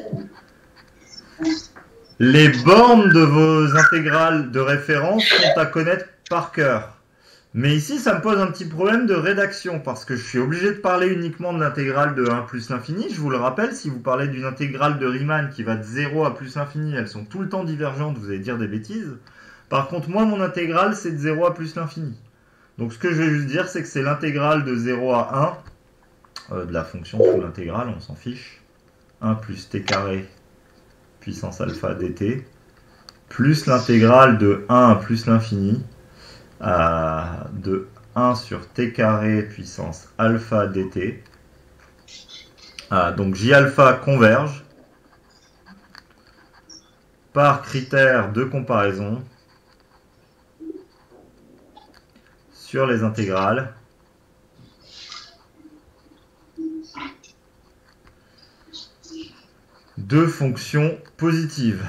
Les bornes de vos intégrales de référence sont à connaître par cœur. Mais ici, ça me pose un petit problème de rédaction parce que je suis obligé de parler uniquement de l'intégrale de 1 plus l'infini. Je vous le rappelle, si vous parlez d'une intégrale de Riemann qui va de 0 à plus l'infini, elles sont tout le temps divergentes, vous allez dire des bêtises. Par contre, moi, mon intégrale, c'est de 0 à plus l'infini. Donc, ce que je vais juste dire, c'est que c'est l'intégrale de 0 à 1 de la fonction sous l'intégrale, on s'en fiche. 1 plus t carré puissance alpha dt, plus l'intégrale de 1 à plus l'infini de 1 sur t carré puissance alpha dt. Donc J alpha converge par critère de comparaison sur les intégrales de fonctions positives.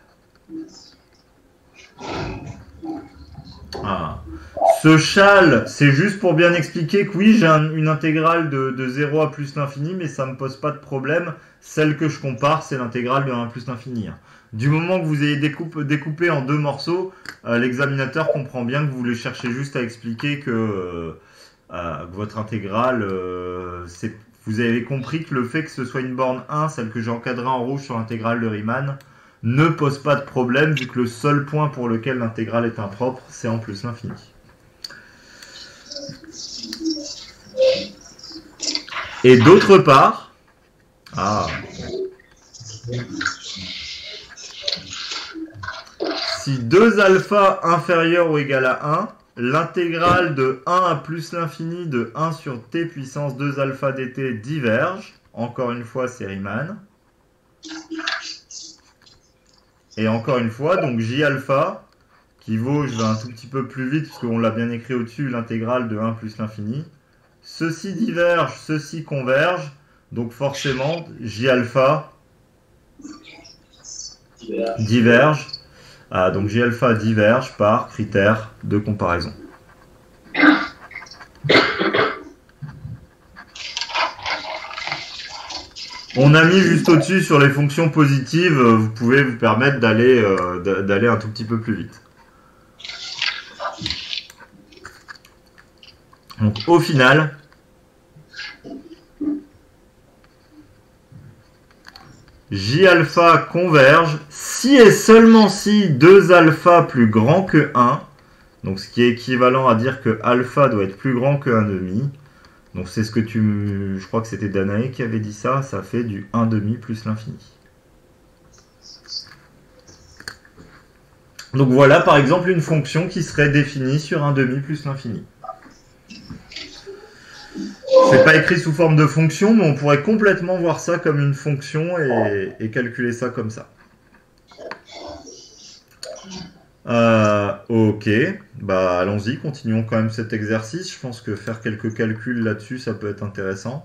Ce châle, c'est juste pour bien expliquer que oui, j'ai une intégrale de 0 à plus l'infini, mais ça ne me pose pas de problème. Celle que je compare, c'est l'intégrale de 1 plus l'infini. Du moment que vous ayez découpé en 2 morceaux, l'examinateur comprend bien que vous voulez chercher juste à expliquer que votre intégrale, vous avez compris que le fait que ce soit une borne 1, celle que j'ai encadrée en rouge sur l'intégrale de Riemann, ne pose pas de problème vu que le seul point pour lequel l'intégrale est impropre, c'est en plus l'infini. Et d'autre part, si 2 alpha inférieur ou égal à 1, l'intégrale de 1 à plus l'infini de 1 sur t puissance 2 alpha dt diverge. Encore une fois, c'est Riemann. Et encore une fois, donc J alpha, qui vaut, je vais un tout petit peu plus vite, parce qu'on l'a bien écrit au-dessus, l'intégrale de 1 plus l'infini. Ceci diverge, ceci converge. Donc forcément, J alpha diverge. Donc J alpha diverge par critère de comparaison. On a mis juste au-dessus sur les fonctions positives, vous pouvez vous permettre d'aller un tout petit peu plus vite. Donc au final, J alpha converge si et seulement si 2 alpha plus grand que 1, donc ce qui est équivalent à dire que alpha doit être plus grand que 1,5. Donc c'est ce que je crois que c'était Danae qui avait dit ça, ça fait du 1,5 plus l'infini. Donc voilà par exemple une fonction qui serait définie sur 1,5 plus l'infini. C'est pas écrit sous forme de fonction, mais on pourrait complètement voir ça comme une fonction et calculer ça comme ça. Ok, bah allons-y, continuons quand même cet exercice. Je pense que faire quelques calculs là-dessus, ça peut être intéressant.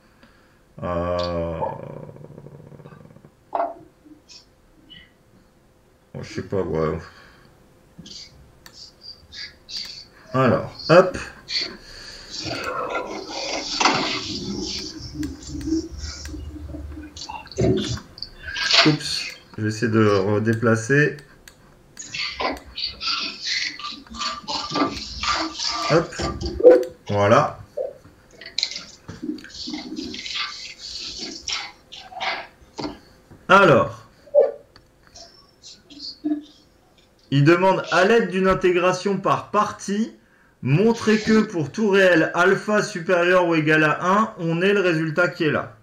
Je sais pas, ouais. Alors, hop. Oups, je vais essayer de redéplacer. Hop, voilà. Alors, il demande à l'aide d'une intégration par partie, montrer que pour tout réel alpha supérieur ou égal à 1, on ait le résultat qui est là.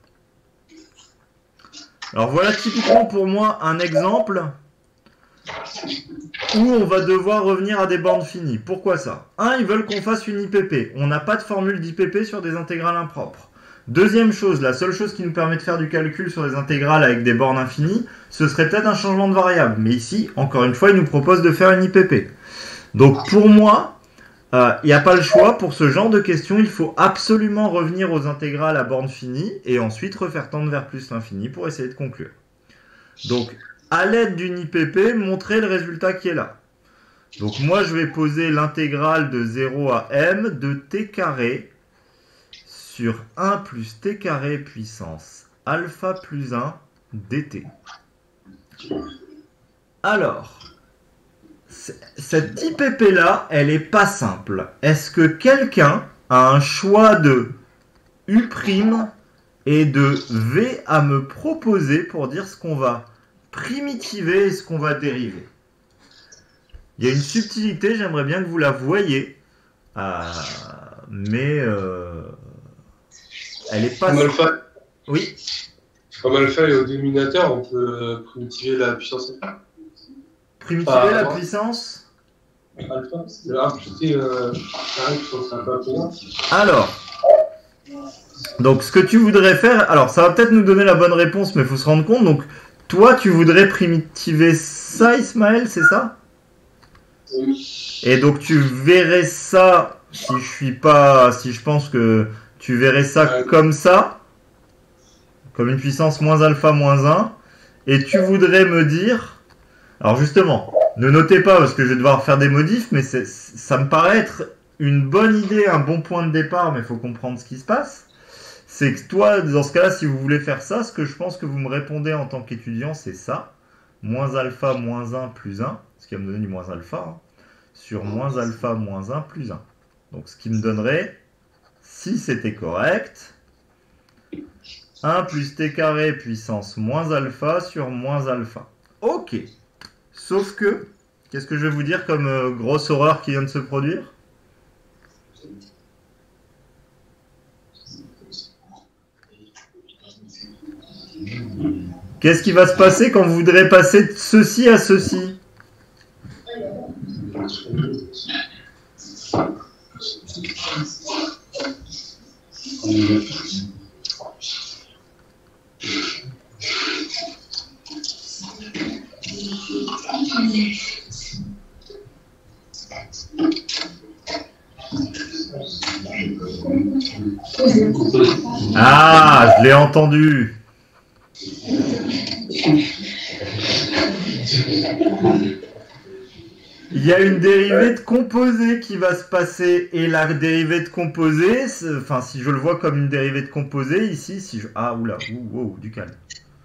Alors voilà typiquement pour moi un exemple où on va devoir revenir à des bornes finies. Pourquoi ça? Ils veulent qu'on fasse une IPP. On n'a pas de formule d'IPP sur des intégrales impropres. Deuxième chose, la seule chose qui nous permet de faire du calcul sur des intégrales avec des bornes infinies, ce serait peut-être un changement de variable. Mais ici, encore une fois, il nous propose de faire une IPP. Donc pour moi, il n'y a pas le choix. Pour ce genre de questions, il faut absolument revenir aux intégrales à bornes finies et ensuite refaire tendre vers plus l'infini pour essayer de conclure. Donc, à l'aide d'une IPP, montrer le résultat qui est là. Donc moi, je vais poser l'intégrale de 0 à m de t carré sur 1 plus t carré puissance alpha plus 1 dt. Alors, cette IPP-là, elle n'est pas simple. Est-ce que quelqu'un a un choix de U' et de V à me proposer pour dire ce qu'on va primitiver et ce qu'on va dériver? Il y a une subtilité, j'aimerais bien que vous la voyiez, mais elle n'est pas... Comme alpha, oui. comme alpha est au dénominateur, on peut primitiver la puissance alpha. Primitiver la puissance Alpha, c'est le 1 plus t carré puissance alpha plus 1. Alors, donc ce que tu voudrais faire, alors ça va peut-être nous donner la bonne réponse, mais il faut se rendre compte. Donc, toi, tu voudrais primitiver ça, Ismaël, c'est ça? Oui. Et donc, tu verrais ça, si je pense que tu verrais ça comme ça, comme une puissance moins alpha moins 1, et tu voudrais me dire... Alors justement, ne notez pas parce que je vais devoir faire des modifs, mais ça me paraît être une bonne idée, un bon point de départ, mais il faut comprendre ce qui se passe. C'est que toi, dans ce cas-là, si vous voulez faire ça, ce que je pense que vous me répondez en tant qu'étudiant, c'est ça. moins alpha moins 1 plus 1, ce qui va me donner du moins alpha, hein, sur moins alpha moins 1 plus 1. Donc ce qui me donnerait, si c'était correct, 1 plus t carré puissance moins alpha sur moins alpha. Ok. Sauf que, qu'est-ce que je vais vous dire comme grosse horreur qui vient de se produire? Qu'est-ce qui va se passer quand vous voudrez passer de ceci à ceci? Ah, je l'ai entendu. Il y a une dérivée de composé qui va se passer, et la dérivée de composé, enfin si je le vois comme une dérivée de composé ici, si je... Ah oula, wow, du calme.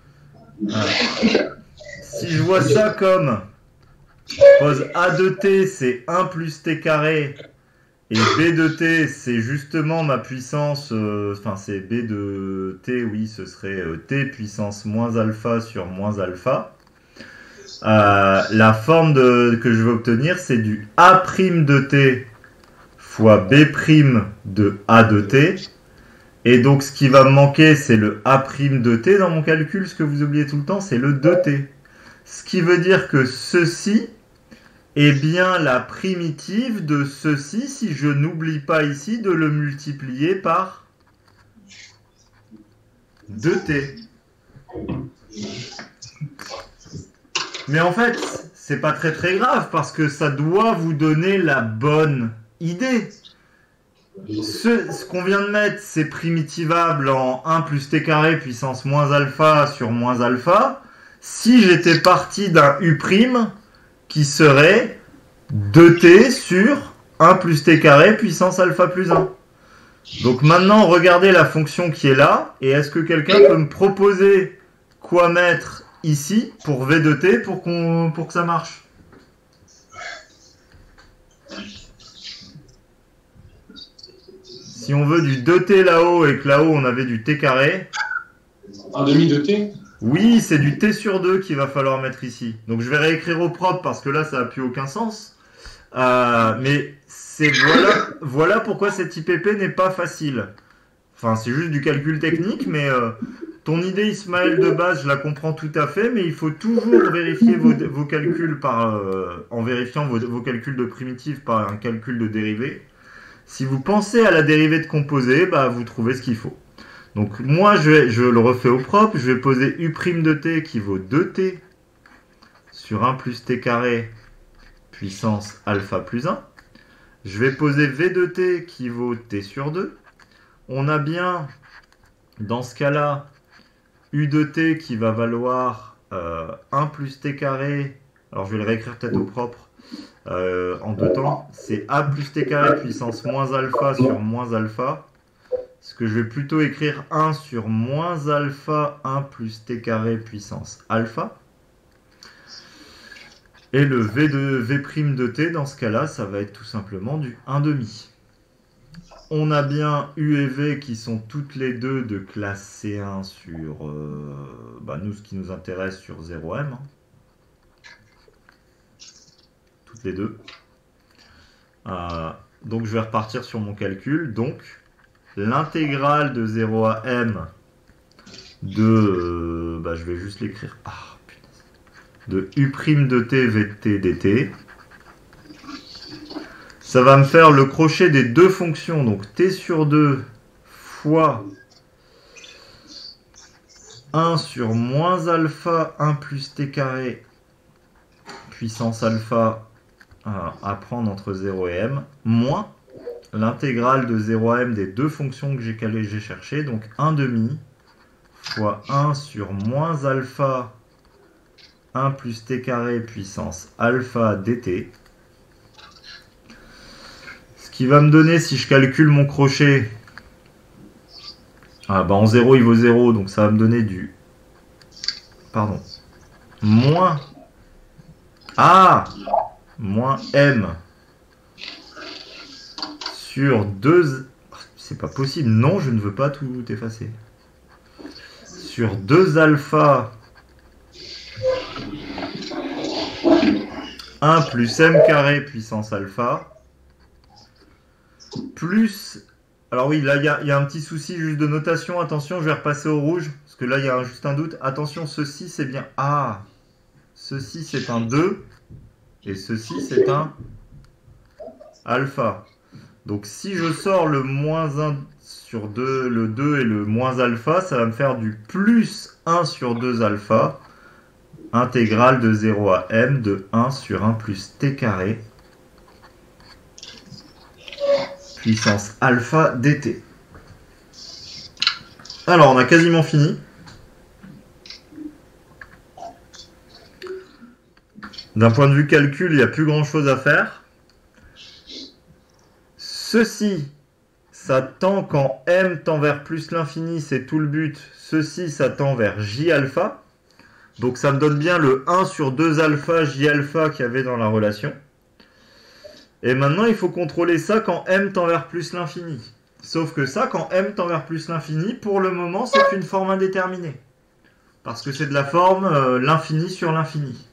Si je vois ça comme, je pose A de t c'est 1 plus t carré, et B de t c'est justement ma puissance, enfin c'est B de t, oui ce serait t puissance moins alpha sur moins alpha. La forme que je veux obtenir, c'est du A' de t fois B' de A de t. Et donc, ce qui va me manquer, c'est le A' de t dans mon calcul. Ce que vous oubliez tout le temps, c'est le 2t. Ce qui veut dire que ceci est bien la primitive de ceci, si je n'oublie pas ici de le multiplier par 2t. Mais en fait, c'est pas très grave parce que ça doit vous donner la bonne idée. Ce qu'on vient de mettre, c'est primitivable en 1 plus t carré puissance moins alpha sur moins alpha. Si j'étais parti d'un u' qui serait 2t sur 1 plus t carré puissance alpha plus 1. Donc maintenant, regardez la fonction qui est là. Et est-ce que quelqu'un peut me proposer quoi mettre ici pour v de t pour que ça marche? Si on veut du 2t là-haut et que là-haut on avait du t carré. Un demi de t? Oui, c'est du t sur 2 qu'il va falloir mettre ici. Donc je vais réécrire au propre parce que là ça n'a plus aucun sens. Mais c'est voilà pourquoi cette IPP n'est pas facile. Enfin, c'est juste du calcul technique, mais ton idée, Ismaël, de base, je la comprends tout à fait, mais il faut toujours vérifier vos calculs en vérifiant vos calculs de primitives par un calcul de dérivée. Si vous pensez à la dérivée de composé, bah, vous trouvez ce qu'il faut. Donc moi, je le refais au propre. Je vais poser u' de t qui vaut 2t sur 1 plus t carré puissance alpha plus 1. Je vais poser v de t qui vaut t sur 2. On a bien, dans ce cas-là, u de t qui va valoir 1 plus t carré. Alors je vais le réécrire peut-être au propre. En deux temps, c'est a plus t carré puissance moins alpha sur moins alpha. Ce que je vais plutôt écrire 1 sur moins alpha 1 plus t carré puissance alpha. Et le v de t, dans ce cas-là, ça va être tout simplement du 1,5. On a bien u et v qui sont toutes les deux de classe C1 sur, nous, ce qui nous intéresse sur 0m. Hein. Toutes les deux. Donc je vais repartir sur mon calcul. Donc l'intégrale de 0 à m de, je vais juste l'écrire, de u' de t v de t dt. Ça va me faire le crochet des deux fonctions, donc t sur 2 fois 1 sur moins alpha 1 plus t carré puissance alpha à prendre entre 0 et m, moins l'intégrale de 0 à m des deux fonctions que j'ai cherchées, donc 1,5 fois 1 sur moins alpha 1 plus t carré puissance alpha dt. Ce qui va me donner, si je calcule mon crochet, en 0 il vaut 0, donc ça va me donner du... Pardon. moins... Ah, moins M sur 2... C'est pas possible. Non, je ne veux pas tout effacer. Sur 2 alpha 1 plus M carré puissance alpha plus... Alors oui, là, il y a un petit souci juste de notation. Attention, je vais repasser au rouge. Parce que là, il y a juste un doute. Attention, ceci, c'est bien... Ah, ceci, c'est un 2. Et ceci, c'est un alpha. Donc, si je sors le moins 1 sur 2, le 2 et le moins alpha, ça va me faire du plus 1 sur 2 alpha. Intégrale de 0 à m de 1 sur 1 plus t carré. Puissance alpha dt. Alors, on a quasiment fini. D'un point de vue calcul, il n'y a plus grand chose à faire. Ceci, ça tend quand m tend vers plus l'infini, c'est tout le but. Ceci, ça tend vers j alpha. Donc ça me donne bien le 1 sur 2 alpha j alpha qu'il y avait dans la relation. Et maintenant, il faut contrôler ça quand m tend vers plus l'infini. Sauf que ça, quand m tend vers plus l'infini, pour le moment, c'est une forme indéterminée. Parce que c'est de la forme l'infini sur l'infini.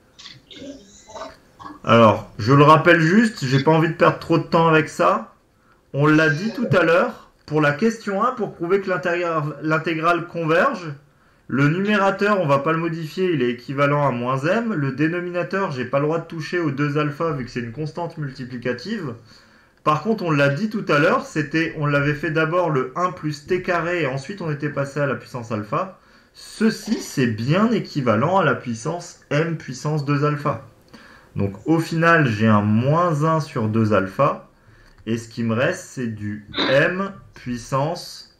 Alors, je le rappelle juste, j'ai pas envie de perdre trop de temps avec ça. On l'a dit tout à l'heure, pour la question 1, pour prouver que l'intégrale converge, le numérateur, on va pas le modifier, il est équivalent à moins m. Le dénominateur, j'ai pas le droit de toucher aux 2 alpha vu que c'est une constante multiplicative. Par contre, on l'a dit tout à l'heure, on l'avait fait d'abord le 1 plus t carré et ensuite on était passé à la puissance alpha. Ceci, c'est bien équivalent à la puissance m puissance 2 alpha. Donc au final, j'ai un moins 1 sur 2 alpha. Et ce qui me reste, c'est du m puissance...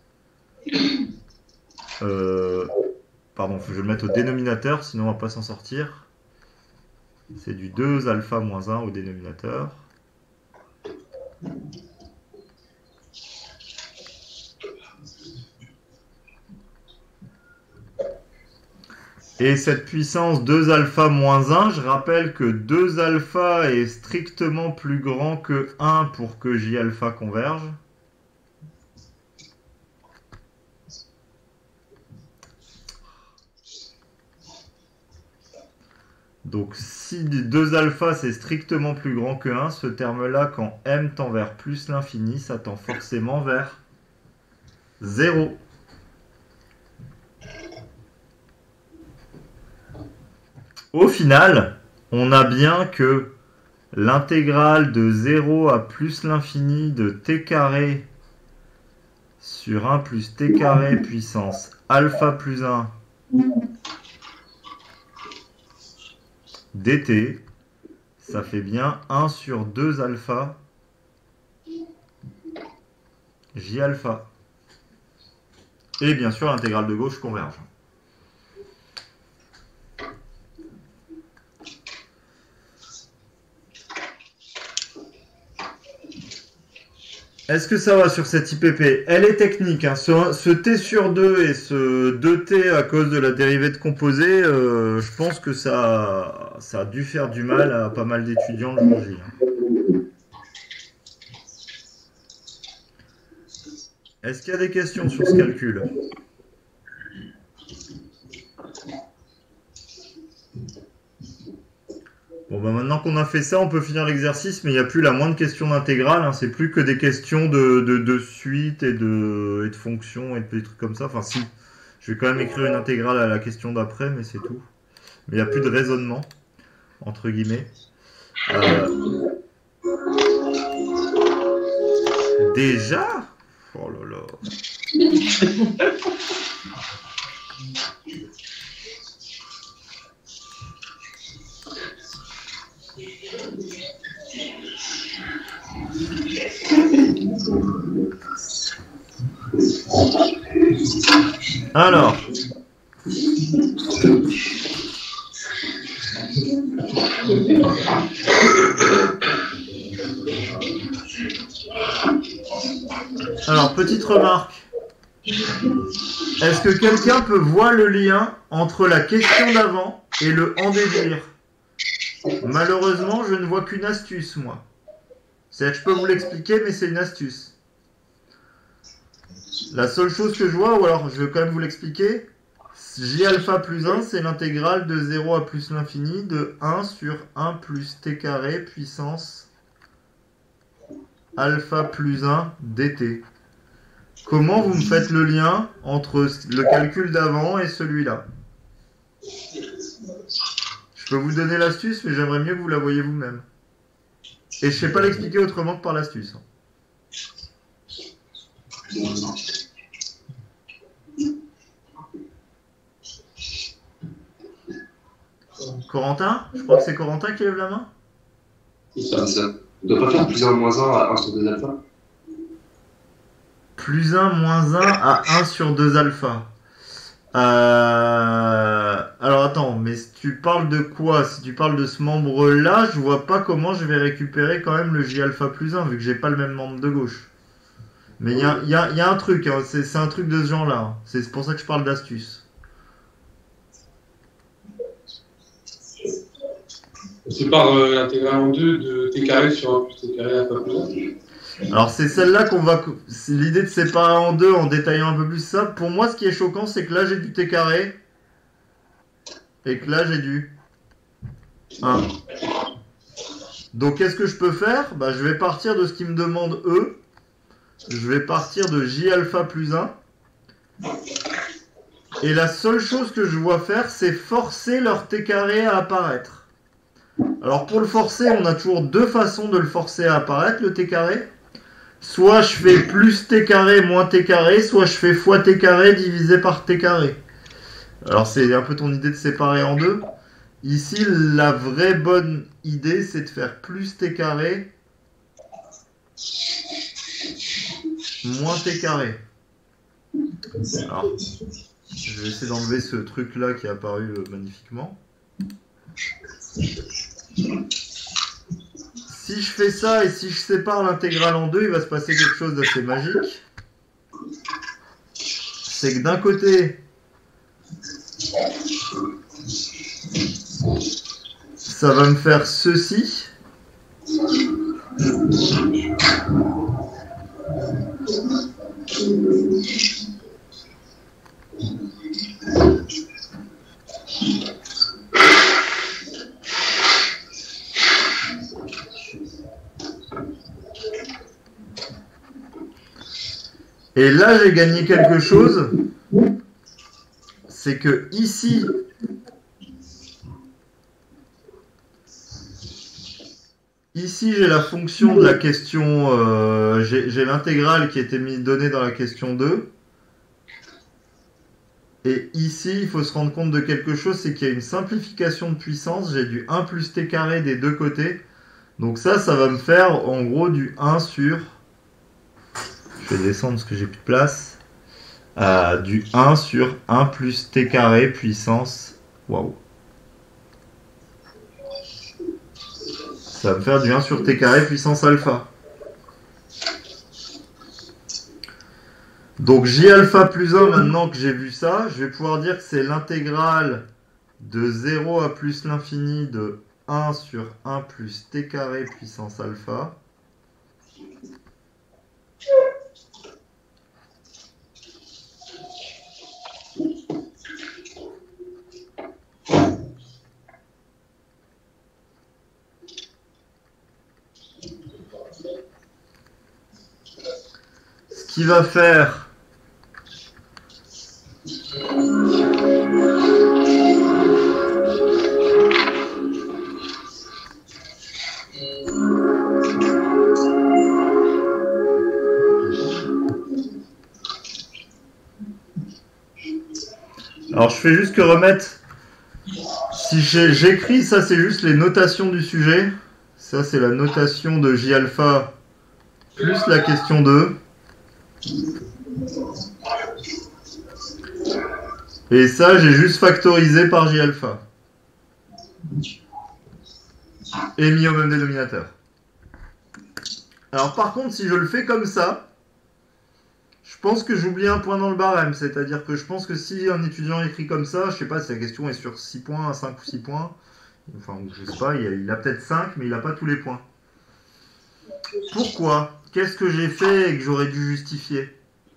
Pardon, faut que je le mette au dénominateur, sinon on va pas s'en sortir. C'est du 2 alpha moins 1 au dénominateur. Et cette puissance 2 alpha moins 1, je rappelle que 2 alpha est strictement plus grand que 1 pour que j alpha converge. Donc si 2 alpha c'est strictement plus grand que 1, ce terme-là, quand m tend vers plus l'infini, ça tend forcément vers 0. Au final, on a bien que l'intégrale de 0 à plus l'infini de t carré sur 1 plus t carré puissance alpha plus 1 dt, ça fait bien 1 sur 2 alpha j alpha. Et bien sûr, l'intégrale de gauche converge. Est-ce que ça va sur cette IPP? Elle est technique, hein. Ce t sur 2 et ce 2t à cause de la dérivée de composé, je pense que ça a dû faire du mal à pas mal d'étudiants le jour J. Est-ce qu'il y a des questions sur ce calcul? Bon, bah maintenant qu'on a fait ça, on peut finir l'exercice, mais il n'y a plus la moindre question d'intégrale, hein. C'est plus que des questions de suite et de fonctions et de petits trucs comme ça. Enfin, si, je vais quand même écrire une intégrale à la question d'après, mais c'est tout. Mais il n'y a plus de raisonnement, entre guillemets. Déjà? Oh là là. Alors, petite remarque. Est-ce que quelqu'un peut voir le lien entre la question d'avant et le en déduire. Malheureusement, je ne vois qu'une astuce, moi. C'est-à-dire que je peux vous l'expliquer, mais c'est une astuce. La seule chose que je vois, ou alors je vais quand même vous l'expliquer, J alpha plus 1, c'est l'intégrale de 0 à plus l'infini de 1 sur 1 plus t carré puissance alpha plus 1 dt. Comment vous me faites le lien entre le calcul d'avant et celui-là? Je peux vous donner l'astuce, mais j'aimerais mieux que vous la voyez vous-même. Et je ne sais pas l'expliquer autrement que par l'astuce. Corentin? Je crois que c'est Corentin qui lève la main. C'est ça. On ne doit pas faire plus 1 moins 1 à 1 sur 2 alpha. Plus 1 moins 1 à 1 sur 2 alpha. Alors attends, mais si tu parles de quoi? Si tu parles de ce membre-là, je vois pas comment je vais récupérer quand même le J alpha plus 1, vu que j'ai pas le même membre de gauche. Mais il y a un truc, hein, c'est un truc de ce genre-là. Hein. C'est pour ça que je parle d'astuce. On sépare l'intégrale en deux de t carré sur 1 plus t carré alpha plus 1. Alors c'est celle-là qu'on va... C'est l'idée de séparer en deux en détaillant un peu plus ça. Pour moi, ce qui est choquant, c'est que là, j'ai du t carré. Et que là, j'ai du 1. Donc, qu'est-ce que je peux faire? Bah, je vais partir de ce qui me demande E. Je vais partir de J alpha plus 1. Et la seule chose que je vois faire, c'est forcer leur t carré à apparaître. Alors, pour le forcer, on a toujours deux façons de le forcer à apparaître, le t carré. Soit je fais plus t carré moins t carré, soit je fais fois t carré divisé par t carré. Alors c'est un peu ton idée de séparer en deux. Ici, la vraie bonne idée, c'est de faire plus t carré moins t carré. Alors, je vais essayer d'enlever ce truc-là qui est apparu magnifiquement. Si je fais ça et si je sépare l'intégrale en deux, il va se passer quelque chose d'assez magique. C'est que d'un côté, ça va me faire ceci. Et là, j'ai gagné quelque chose. C'est que ici, j'ai la fonction de la question, j'ai l'intégrale qui était donnée dans la question 2. Et ici, il faut se rendre compte de quelque chose, c'est qu'il y a une simplification de puissance. J'ai du 1 plus t carré des deux côtés. Donc ça va me faire en gros du 1 sur... Je vais descendre parce que j'ai plus de place. Du 1 sur 1 plus t carré puissance. Waouh. Ça va me faire du 1 sur t carré puissance alpha. Donc J alpha plus 1, maintenant que j'ai vu ça, je vais pouvoir dire que c'est l'intégrale de 0 à plus l'infini de 1 sur 1 plus t carré puissance alpha. Ce qui va faire alors je fais juste que remettre, si j'écris, ça c'est juste les notations du sujet, ça c'est la notation de J alpha plus la question 2. Et ça j'ai juste factorisé par J alpha. Et mis au même dénominateur. Alors par contre si je le fais comme ça, je pense que j'oublie un point dans le barème, c'est-à-dire que je pense que si un étudiant écrit comme ça, je sais pas si la question est sur 6 points, 5 ou 6 points, enfin je sais pas, il a peut-être 5, mais il n'a pas tous les points. Pourquoi? Qu'est-ce que j'ai fait et que j'aurais dû justifier?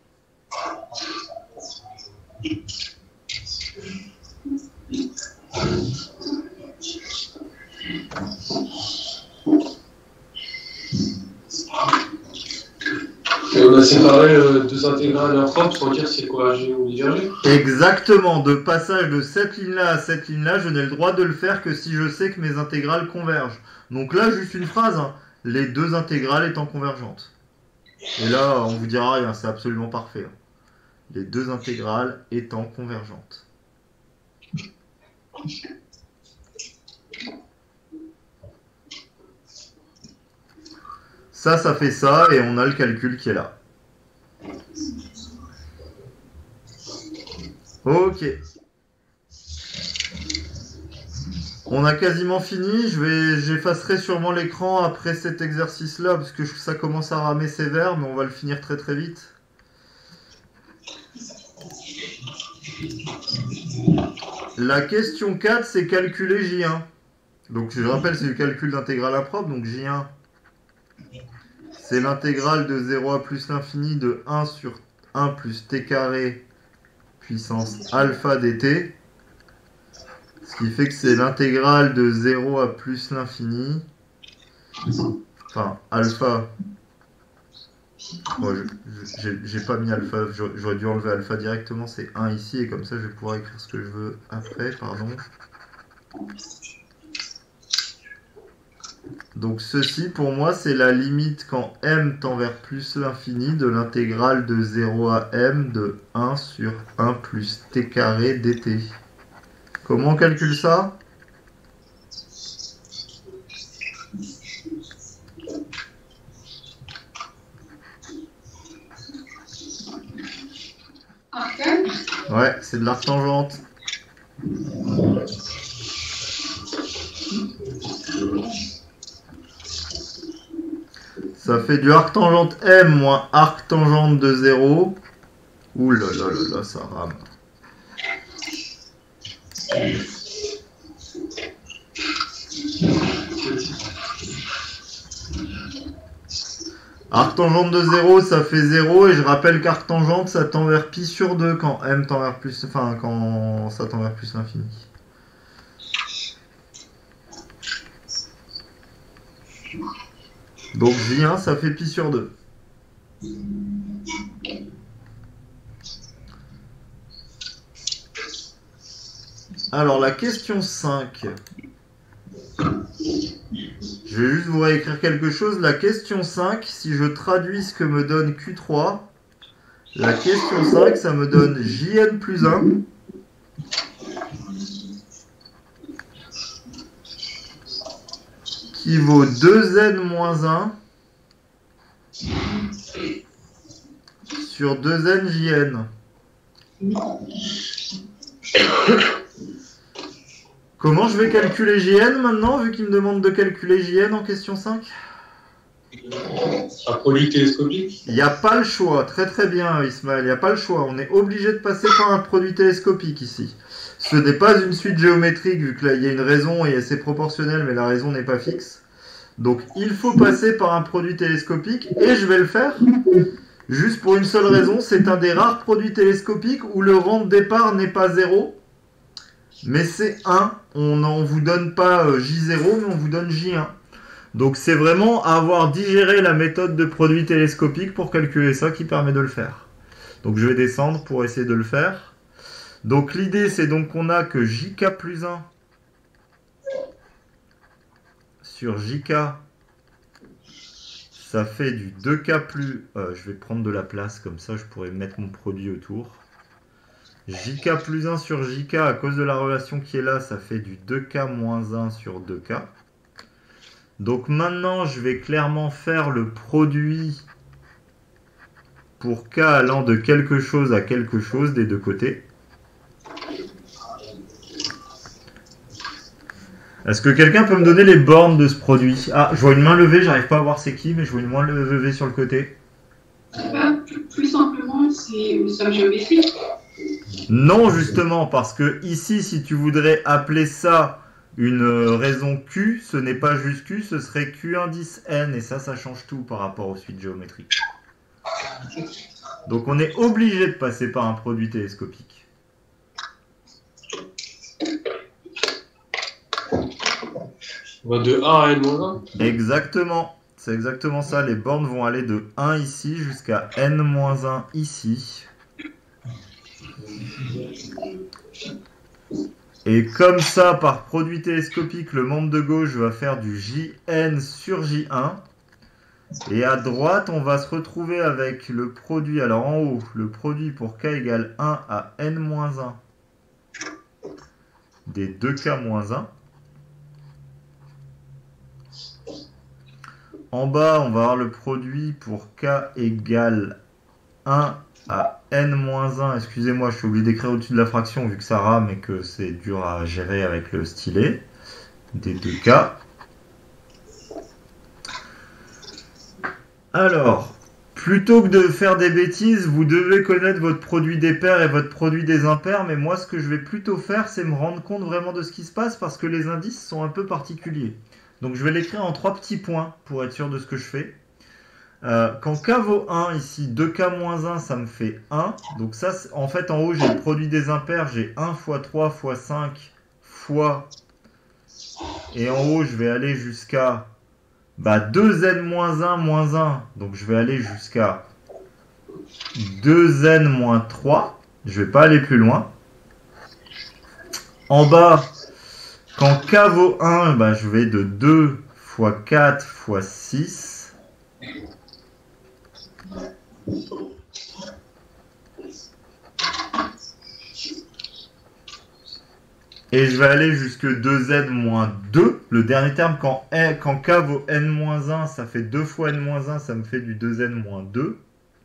Et on a séparé deux intégrales en propre sans dire c'est quoi G ou divergé. Exactement, de passage de cette ligne-là à cette ligne-là, je n'ai le droit de le faire que si je sais que mes intégrales convergent. Donc là, juste une phrase, hein, les deux intégrales étant convergentes. Et là, on vous dira rien, c'est absolument parfait. Hein. Les deux intégrales étant convergentes. Ça fait ça, et on a le calcul qui est là. Ok. On a quasiment fini. J'effacerai sûrement l'écran après cet exercice-là, parce que ça commence à ramer sévère, mais on va le finir très très vite. La question 4, c'est calculer J1. Donc je rappelle, c'est du calcul d'intégrale impropre, donc J1. C'est l'intégrale de 0 à plus l'infini de 1 sur 1 plus t carré puissance alpha dt. Ce qui fait que c'est l'intégrale de 0 à plus l'infini. Enfin, alpha. Bon, j'ai pas mis alpha, j'aurais dû enlever alpha directement, c'est 1 ici, et comme ça je vais pouvoir écrire ce que je veux après, pardon. Donc ceci pour moi c'est la limite quand m tend vers plus l'infini de l'intégrale de 0 à m de 1 sur 1 plus t carré dt. Comment on calcule ça? Ouais, c'est de l'arc tangente. Ça fait du arc tangente m moins arc tangente de 0. Ouh là là là là, ça rame. Arc tangente de 0, ça fait 0, et je rappelle qu'arc tangente, ça tend vers pi sur 2 quand m tend vers plus, enfin quand ça tend vers plus l'infini. Donc J1, ça fait pi sur 2. Alors la question 5. Je vais juste vous réécrire quelque chose. La question 5, si je traduis ce que me donne Q3, la question 5, ça me donne Jn plus 1. Qui vaut 2n moins 1 sur 2n Jn. Comment je vais calculer Jn maintenant, vu qu'il me demande de calculer Jn en question 5? Un produit télescopique? Il n'y a pas le choix. Très très bien, Ismaël. Il n'y a pas le choix. On est obligé de passer par un produit télescopique ici. Ce n'est pas une suite géométrique, vu que là il y a une raison et c'est proportionnel, mais la raison n'est pas fixe. Donc il faut passer par un produit télescopique, et je vais le faire. Juste pour une seule raison, c'est un des rares produits télescopiques où le rang de départ n'est pas 0. Mais c'est 1, on ne vous donne pas J0, mais on vous donne J1. Donc c'est vraiment avoir digéré la méthode de produit télescopique pour calculer ça qui permet de le faire. Donc je vais descendre pour essayer de le faire. Donc l'idée c'est donc qu'on a que JK plus 1 sur JK, ça fait du 2K plus... je vais prendre de la place, comme ça je pourrais mettre mon produit autour. JK plus 1 sur JK, à cause de la relation qui est là, ça fait du 2K moins 1 sur 2K. Donc maintenant, je vais clairement faire le produit pour K allant de quelque chose à quelque chose des deux côtés. Est-ce que quelqu'un peut me donner les bornes de ce produit? Ah, je vois une main levée, j'arrive pas à voir c'est qui, mais je vois une main levée sur le côté. Plus simple simplement, c'est une somme géométrique. Non, justement, parce que ici, si tu voudrais appeler ça une raison Q, ce n'est pas juste Q, ce serait Q indice N, et ça change tout par rapport aux suites géométriques. Donc on est obligé de passer par un produit télescopique. On va de 1 à n-1. Exactement, c'est exactement ça. Les bornes vont aller de 1 ici jusqu'à n-1 ici. Et comme ça, par produit télescopique, le membre de gauche va faire du Jn sur J1. Et à droite, on va se retrouver avec le produit, alors en haut, le produit pour k égale 1 à n-1 des 2k-1. En bas, on va avoir le produit pour k égale 1 à n-1. Excusez-moi, je suis obligé d'écrire au-dessus de la fraction vu que ça rame et que c'est dur à gérer avec le stylet. Des 2k. Alors, plutôt que de faire des bêtises, vous devez connaître votre produit des paires et votre produit des impairs. Mais moi, ce que je vais plutôt faire, c'est me rendre compte vraiment de ce qui se passe parce que les indices sont un peu particuliers. Donc, je vais l'écrire en 3 petits points pour être sûr de ce que je fais. Quand k vaut 1, ici, 2k-1, ça me fait 1. Donc ça, en fait, en haut, j'ai le produit des impairs. J'ai 1 fois 3 fois 5 fois... Et en haut, je vais aller jusqu'à 2n-1 moins 1. Donc je vais aller jusqu'à 2n moins 3. Je ne vais pas aller plus loin. En bas, quand k vaut 1, je vais de 2 fois 4 fois 6. Et je vais aller jusque 2n moins 2. Le dernier terme, quand k vaut n-1, ça fait 2 fois n-1, ça me fait du 2n moins 2.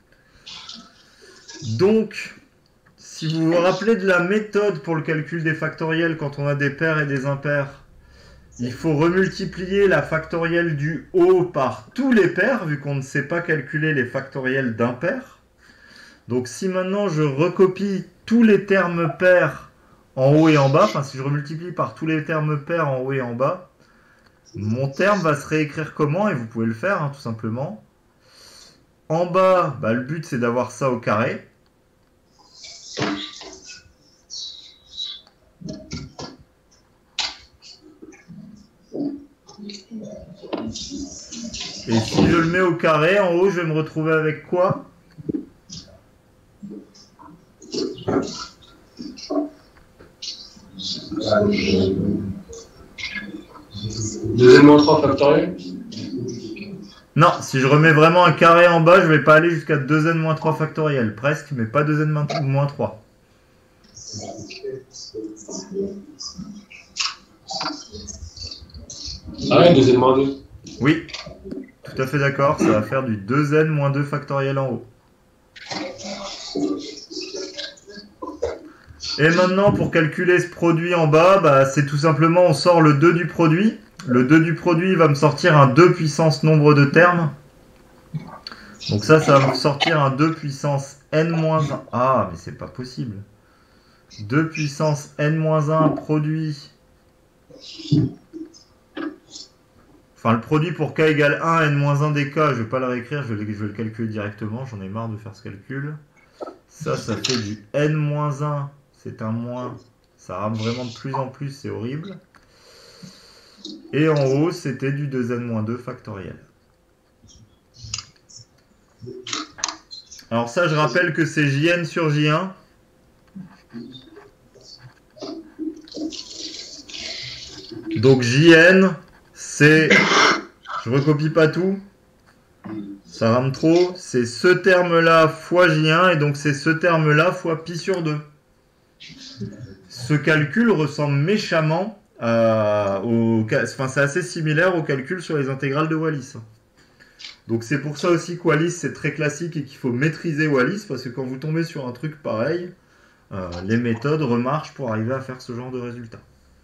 Donc, si vous vous rappelez de la méthode pour le calcul des factoriels quand on a des paires et des impairs, il faut remultiplier la factorielle du haut par tous les pairs, vu qu'on ne sait pas calculer les factoriels d'impairs. Donc si maintenant je recopie tous les termes pairs en haut et en bas, enfin si je remultiplie par tous les termes pairs en haut et en bas, mon terme va se réécrire comment? Et vous pouvez le faire, hein, tout simplement. En bas, le but c'est d'avoir ça au carré. Et si je le mets au carré, en haut, je vais me retrouver avec quoi? Deuxième moins 3 factoriel. Non, si je remets vraiment un carré en bas, je vais pas aller jusqu'à 2n-3 factoriel. Presque, mais pas 2n-3. Ah ouais, deuxième moins 2. Oui, tout à fait d'accord. Ça va faire du 2n-2 factoriel en haut. Et maintenant, pour calculer ce produit en bas, c'est tout simplement, on sort le 2 du produit. Le 2 du produit va me sortir un 2 puissance nombre de termes. Donc ça va me sortir un 2 puissance n-1. Ah, mais c'est pas possible. 2 puissance n-1 produit. Enfin, le produit pour k égale 1, n-1 des k, je vais pas le réécrire, je vais le calculer directement. J'en ai marre de faire ce calcul. Ça fait du n-1. C'est un moins. Ça rame vraiment de plus en plus, c'est horrible. Et en haut, c'était du 2n-2 factoriel. Alors ça, je rappelle que c'est Jn sur J1. Donc Jn, c'est... Je recopie pas tout. Ça rame trop. C'est ce terme-là fois J1, et donc c'est ce terme-là fois pi sur 2. Ce calcul ressemble méchamment c'est assez similaire au calcul sur les intégrales de Wallis. Donc c'est pour ça aussi que Wallis c'est très classique et qu'il faut maîtriser Wallis, parce que quand vous tombez sur un truc pareil, les méthodes remarchent pour arriver à faire ce genre de résultat.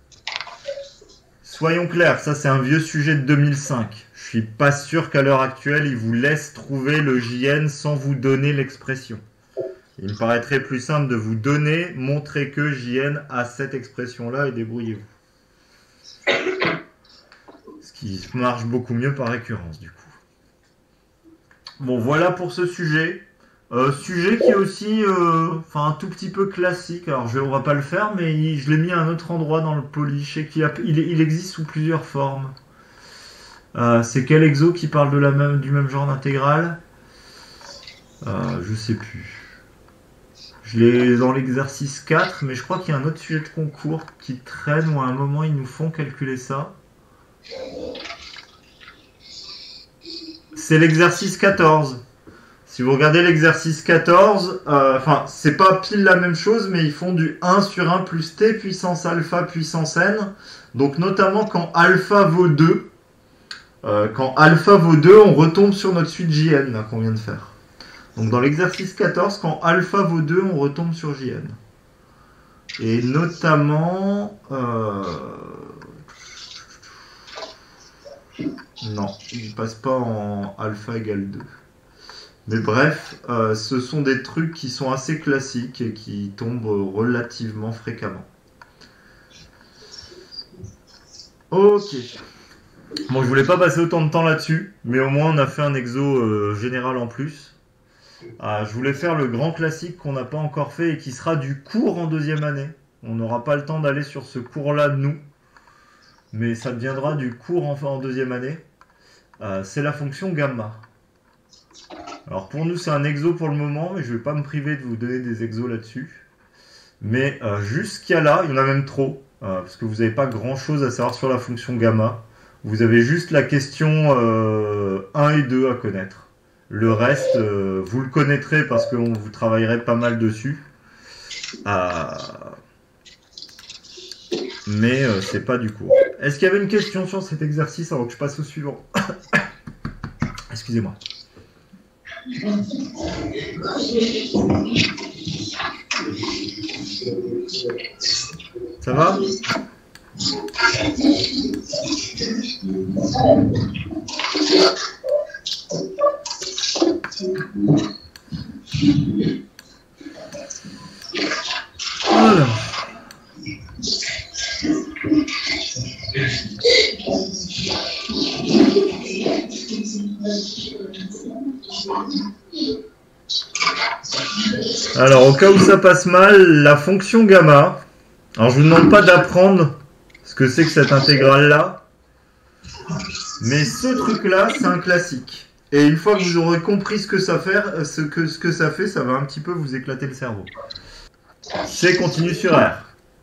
Soyons clairs, ça c'est un vieux sujet de 2005. Je suis pas sûr qu'à l'heure actuelle, il vous laisse trouver le JN sans vous donner l'expression. Il me paraîtrait plus simple de vous donner, montrer que JN a cette expression-là et débrouillez-vous. Ce qui marche beaucoup mieux par récurrence du coup. Bon, voilà pour ce sujet. Sujet qui est aussi un tout petit peu classique. Alors on va pas le faire, mais je l'ai mis à un autre endroit dans le poly. Je sais qu'il existe sous plusieurs formes. C'est quel exo qui parle du même genre d'intégrale? Je sais plus. Je l'ai dans l'exercice 4, mais je crois qu'il y a un autre sujet de concours qui traîne où à un moment ils nous font calculer ça. C'est l'exercice 14. Si vous regardez l'exercice 14, c'est pas pile la même chose, mais ils font du 1 sur 1 plus t puissance alpha puissance n. Donc notamment quand alpha vaut 2, on retombe sur notre suite JN qu'on vient de faire. Donc dans l'exercice 14, quand alpha vaut 2, on retombe sur JN. Et notamment... Non, il ne passe pas en alpha égale 2. Mais bref, ce sont des trucs qui sont assez classiques et qui tombent relativement fréquemment. Ok. Bon, je voulais pas passer autant de temps là-dessus, mais au moins on a fait un exo général en plus. Je voulais faire le grand classique qu'on n'a pas encore fait et qui sera du cours en deuxième année. On n'aura pas le temps d'aller sur ce cours-là de nous, mais ça deviendra du cours en deuxième année. C'est la fonction gamma. Alors pour nous c'est un exo pour le moment, mais je ne vais pas me priver de vous donner des exos là-dessus. Mais jusqu'à là, il y en a même trop, parce que vous n'avez pas grand-chose à savoir sur la fonction gamma. Vous avez juste la question 1 et 2 à connaître. Le reste, vous le connaîtrez parce que vous travaillerez pas mal dessus. Mais c'est pas du cours. Est-ce qu'il y avait une question sur cet exercice avant que je passe au suivant? Excusez-moi. Ça va? Alors. Alors, au cas où ça passe mal, la fonction gamma. Alors, je vous demande pas d'apprendre ce que c'est que cette intégrale-là. Mais ce truc-là, c'est un classique. Et une fois que vous aurez compris ce que ça fait, ça va un petit peu vous éclater le cerveau. C continue sur R.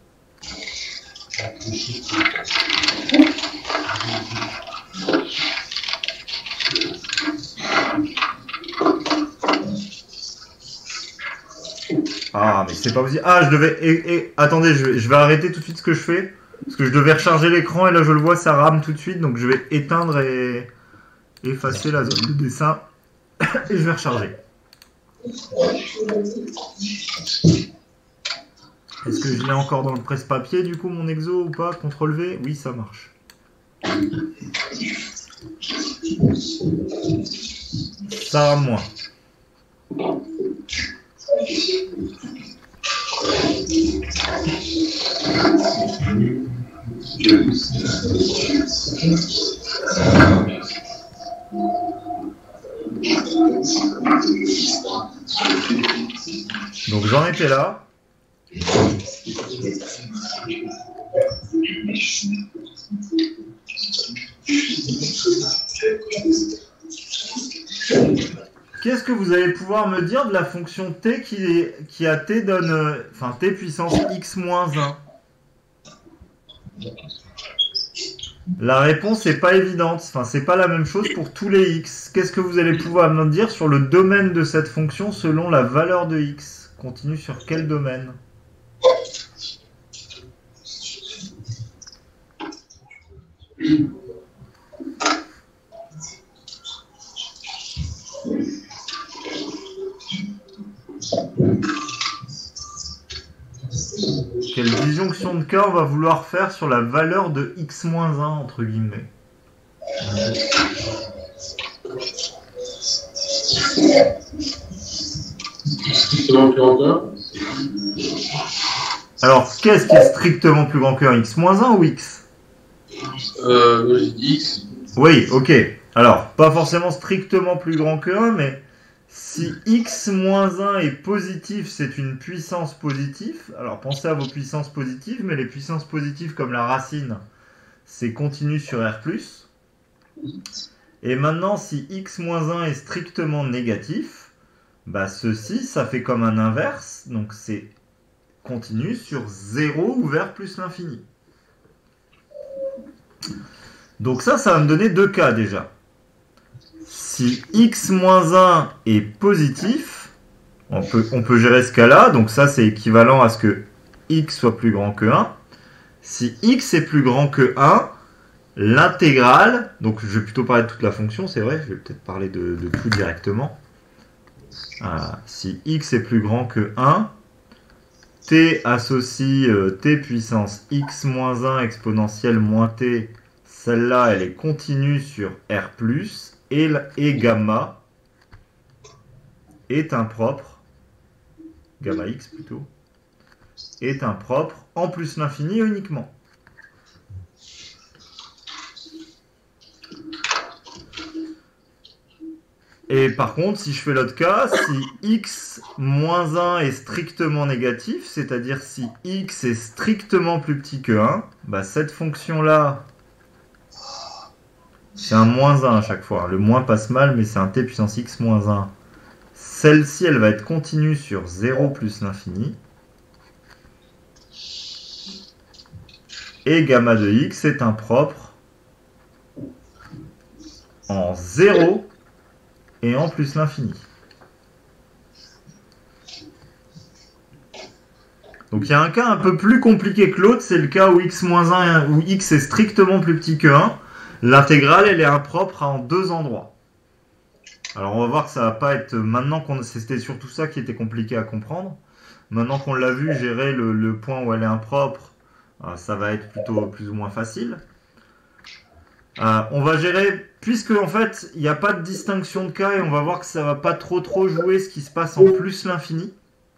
Ah, mais c'est pas possible. Ah, je devais... attendez, je vais arrêter tout de suite ce que je fais. Parce que je devais recharger l'écran et là, je le vois, ça rame tout de suite. Donc, je vais éteindre et effacer la zone de dessin. Et je vais recharger. Est-ce que je l'ai encore dans le presse-papier, du coup, mon exo ou pas? CTRL V? Oui, ça marche. Ça rame moins. Donc j'en étais là. Qu'est-ce que vous allez pouvoir me dire de la fonction t qui à t donne, t puissance x moins 1? La réponse n'est pas évidente, c'est pas la même chose pour tous les x. Qu'est-ce que vous allez pouvoir me dire sur le domaine de cette fonction selon la valeur de x? Continue sur quel domaine? Quelle disjonction de cas on va vouloir faire sur la valeur de x-1 entre guillemets? strictement plus grand que 1. Alors, qu'est-ce qui est strictement plus grand que 1? X moins 1 ou X? Moi j'ai dit X. Oui, ok. Alors, pas forcément strictement plus grand que 1, mais si X moins 1 est positif, c'est une puissance positive. Alors, pensez à vos puissances positives, mais les puissances positives comme la racine, c'est continu sur R+. Et maintenant, si X moins 1 est strictement négatif, bah ceci, ça fait comme un inverse, donc c'est continu sur 0 ouvert plus l'infini. Donc ça va me donner deux cas déjà. Si X moins 1 est positif, on peut gérer ce cas-là, donc ça c'est équivalent à ce que X soit plus grand que 1. Si X est plus grand que 1, l'intégrale, donc je vais plutôt parler de toute la fonction, c'est vrai, je vais peut-être parler de tout directement. Si X est plus grand que 1, T associe T puissance X moins 1 exponentielle moins T, celle-là elle est continue sur R+, et gamma est impropre, gamma X plutôt, est impropre en plus l'infini uniquement. Et par contre, si je fais l'autre cas, si X moins 1 est strictement négatif, c'est-à-dire si X est strictement plus petit que 1, bah cette fonction-là, c'est un moins 1 à chaque fois. Le moins passe mal, mais c'est un T puissance X moins 1. Celle-ci, elle va être continue sur 0 plus l'infini. Et gamma de X est impropre en 0 et en plus l'infini. Donc il y a un cas un peu plus compliqué que l'autre, c'est le cas où x-1, où x est strictement plus petit que 1. L'intégrale, elle est impropre en deux endroits. Alors on va voir que ça va pas être... Maintenant qu'on... C'était surtout ça qui était compliqué à comprendre. Maintenant qu'on l'a vu, gérer le point où elle est impropre, ça va être plutôt plus ou moins facile. On va gérer, puisque en fait, il n'y a pas de distinction de cas et on va voir que ça va pas trop jouer ce qui se passe en plus l'infini.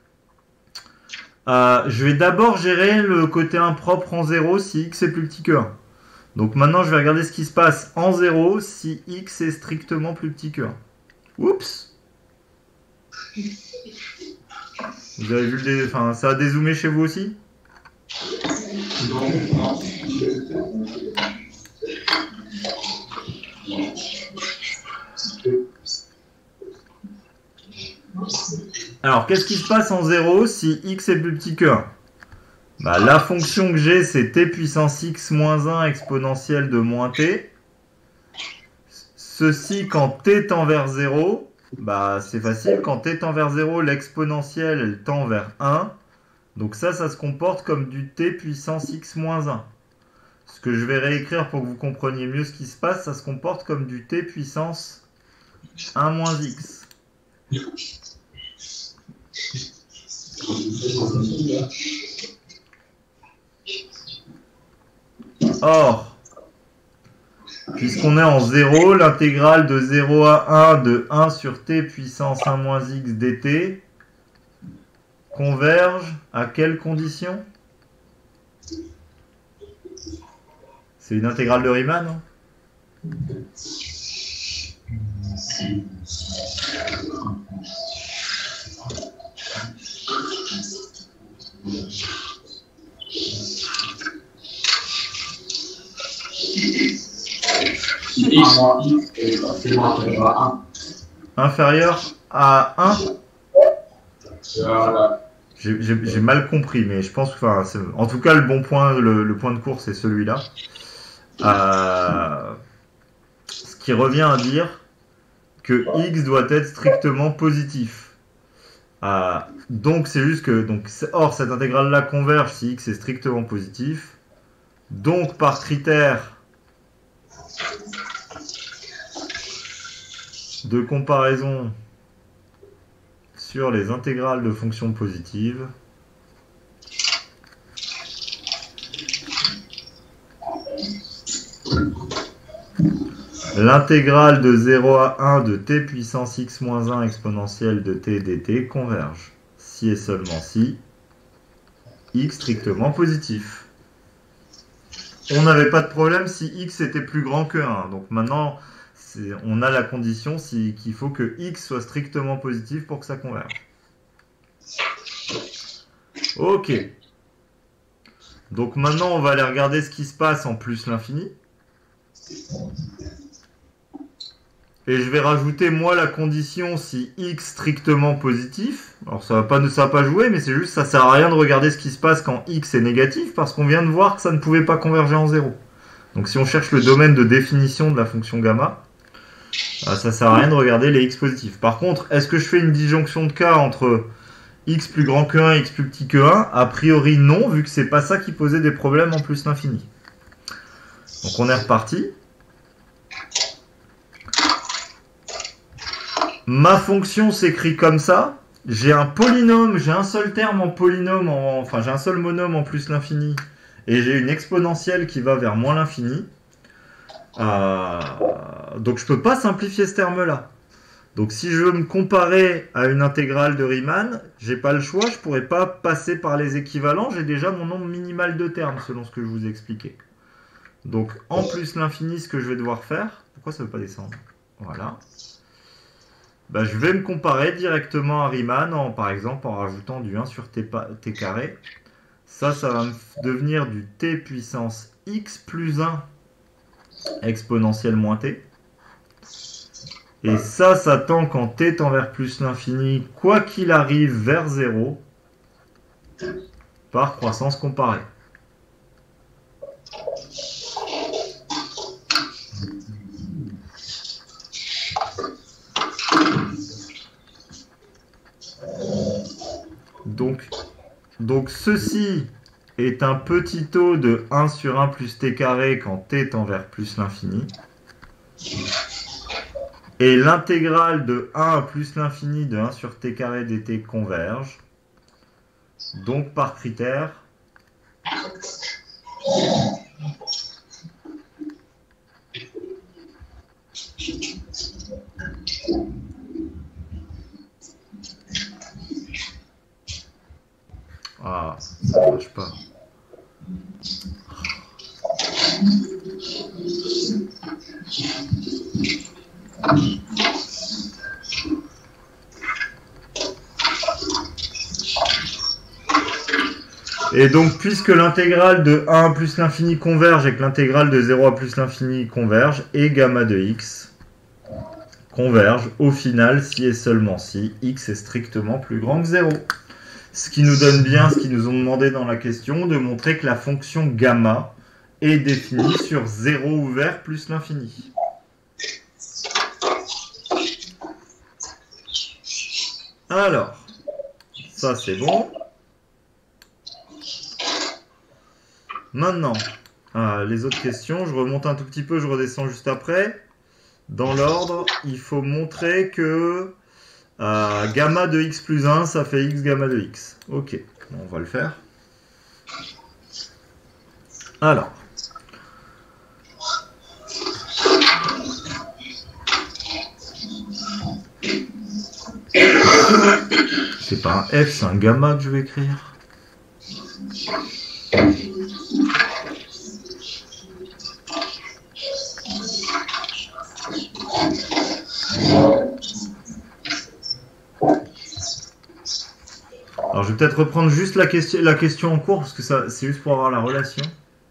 Je vais d'abord gérer le côté impropre en 0 si x est plus petit que 1. Donc maintenant, je vais regarder ce qui se passe en 0 si x est strictement plus petit que 1. Oups! Vous avez vu enfin, ça a dézoomé chez vous aussi? Alors, qu'est-ce qui se passe en 0 si x est plus petit que 1? Bah, la fonction que j'ai, c'est t puissance x moins 1 exponentielle de moins t. Ceci, quand t tend vers 0, bah, c'est facile. Quand t tend vers 0, l'exponentielle, elle tend vers 1. Donc ça se comporte comme du t puissance x moins 1. Ce que je vais réécrire pour que vous compreniez mieux ce qui se passe, ça se comporte comme du t puissance 1 moins x. Or, puisqu'on est en 0, l'intégrale de 0 à 1 de 1 sur t puissance 1 moins x dt converge à quelle condition? C'est une intégrale de Riemann, non? X moins X est forcément inférieur à 1. Inférieur à 1? Voilà. J'ai mal compris, mais je pense que, enfin, en tout cas, le bon point, le point de course, c'est celui-là. Ce qui revient à dire que x doit être strictement positif. Donc, c'est juste que... or, cette intégrale-là converge si x est strictement positif. Donc, par critère de comparaison sur les intégrales de fonctions positives, l'intégrale de 0 à 1 de t puissance x moins 1 exponentielle de t dt converge si et seulement si x strictement positif. On n'avait pas de problème si x était plus grand que 1. Donc maintenant, on a la condition qu'il faut que x soit strictement positif pour que ça converge. Ok. Donc maintenant, on va aller regarder ce qui se passe en plus l'infini. Et je vais rajouter, moi, la condition si x strictement positif. Alors, ça va pas jouer, mais c'est juste, ça sert à rien de regarder ce qui se passe quand x est négatif, parce qu'on vient de voir que ça ne pouvait pas converger en 0. Donc, si on cherche le domaine de définition de la fonction gamma, ça sert à rien de regarder les x positifs. Par contre, est-ce que je fais une disjonction de cas entre x plus grand que 1 et x plus petit que 1? A priori, non, vu que c'est pas ça qui posait des problèmes en plus l'infini. Donc, on est reparti. Ma fonction s'écrit comme ça. J'ai un polynôme, j'ai un seul terme en polynôme, enfin j'ai un seul monôme en plus l'infini, et j'ai une exponentielle qui va vers moins l'infini. Donc je peux pas simplifier ce terme-là. Donc si je veux me comparer à une intégrale de Riemann, j'ai pas le choix, je pourrais pas passer par les équivalents, j'ai déjà mon nombre minimal de termes selon ce que je vous ai expliqué. Donc en plus l'infini, ce que je vais devoir faire, pourquoi ça veut pas descendre? Voilà. Bah, je vais me comparer directement à Riemann, par exemple, en rajoutant du 1 sur t carré. Ça va me devenir du t puissance x plus 1 exponentielle moins t. Et ça tend quand t tend vers plus l'infini, quoi qu'il arrive, vers 0, par croissance comparée. Donc ceci est un petit taux de 1 sur 1 plus t carré quand t tend vers plus l'infini. Et l'intégrale de 1 à plus l'infini de 1 sur t carré dt converge. Donc par critère, ah, ça ne marche pas. Et donc, puisque l'intégrale de 1 à plus l'infini converge et que l'intégrale de 0 à plus l'infini converge, et gamma de x converge au final si et seulement si x est strictement plus grand que 0. Ce qui nous donne bien ce qu'ils nous ont demandé dans la question, de montrer que la fonction gamma est définie sur 0 ouvert plus l'infini. Alors, ça c'est bon. Maintenant, les autres questions, je remonte un tout petit peu, je redescends juste après. Dans l'ordre, il faut montrer que gamma de x plus 1, ça fait x gamma de x. Ok, on va le faire. Alors. C'est pas un f, c'est un gamma que je vais écrire. Alors je vais peut-être reprendre juste la question en cours, parce que c'est juste pour avoir la relation.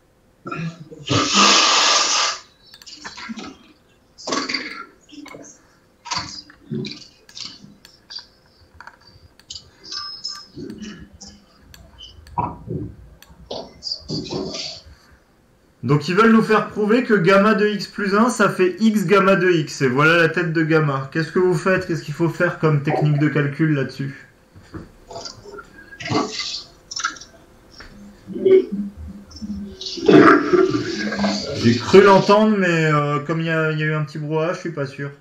Donc ils veulent nous faire prouver que gamma de x plus 1, ça fait x gamma de x. Et voilà la tête de gamma. Qu'est-ce que vous faites? Qu'est-ce qu'il faut faire comme technique de calcul là-dessus? J'ai cru l'entendre, mais comme il y a eu un petit brouhaha, je suis pas sûr.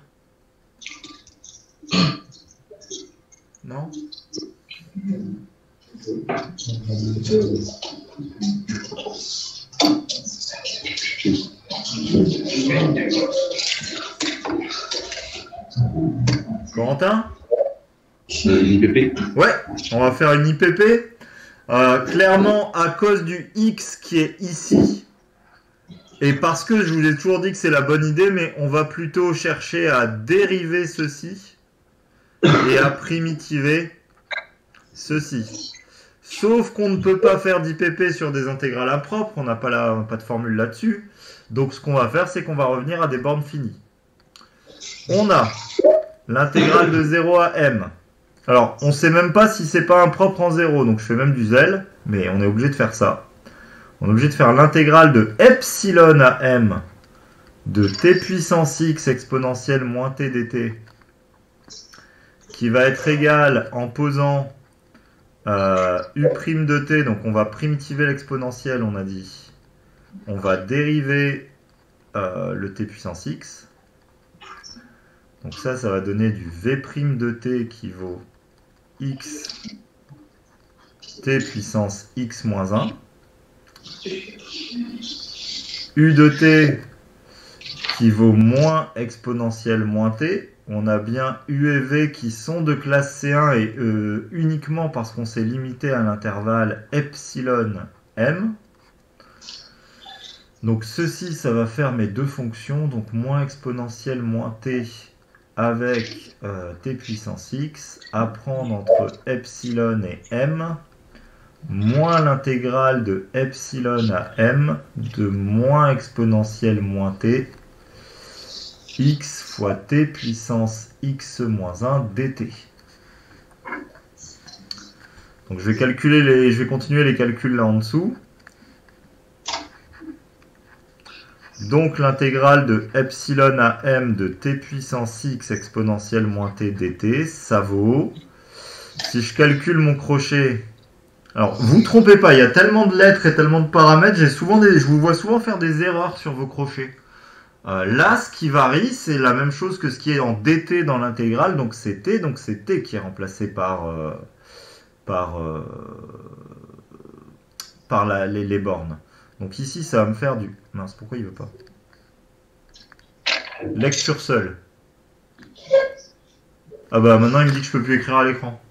Non? Corentin? Une IPP. Ouais, on va faire une IPP. Clairement, à cause du X qui est ici, et parce que je vous ai toujours dit que c'est la bonne idée, mais on va plutôt chercher à dériver ceci et à primitiver ceci. Sauf qu'on ne peut pas faire d'IPP sur des intégrales impropres, on n'a pas de formule là-dessus. Donc ce qu'on va faire, c'est qu'on va revenir à des bornes finies. On a l'intégrale de 0 à m. Alors, on ne sait même pas si c'est pas impropre en 0, donc je fais même du zèle, mais on est obligé de faire ça. On est obligé de faire l'intégrale de epsilon à m de t puissance x exponentielle moins t dt, qui va être égal en posant u' de t, donc on va primitiver l'exponentielle, on a dit. On va dériver le t puissance x. Donc ça va donner du v' de t qui vaut x t puissance x moins 1. U de t qui vaut moins exponentielle moins t. On a bien U et V qui sont de classe C1 et uniquement parce qu'on s'est limité à l'intervalle epsilon m. Donc ceci, ça va faire mes deux fonctions, donc moins exponentielle moins t avec t puissance x, à prendre entre epsilon et m, moins l'intégrale de epsilon à m de moins exponentielle moins t, x fois t puissance x moins 1 dt. Donc je vais continuer les calculs là en dessous. Donc l'intégrale de epsilon à m de t puissance x exponentielle moins t dt, ça vaut, si je calcule mon crochet, alors vous ne trompez pas, il y a tellement de lettres et tellement de paramètres, je vous vois souvent faire des erreurs sur vos crochets. Là, ce qui varie, c'est la même chose que ce qui est en dt dans l'intégrale, donc c'est t qui est remplacé par les bornes. Donc ici, ça va me faire du... Mince, pourquoi il veut pas? Lecture seule. Ah bah maintenant, il me dit que je peux plus écrire à l'écran.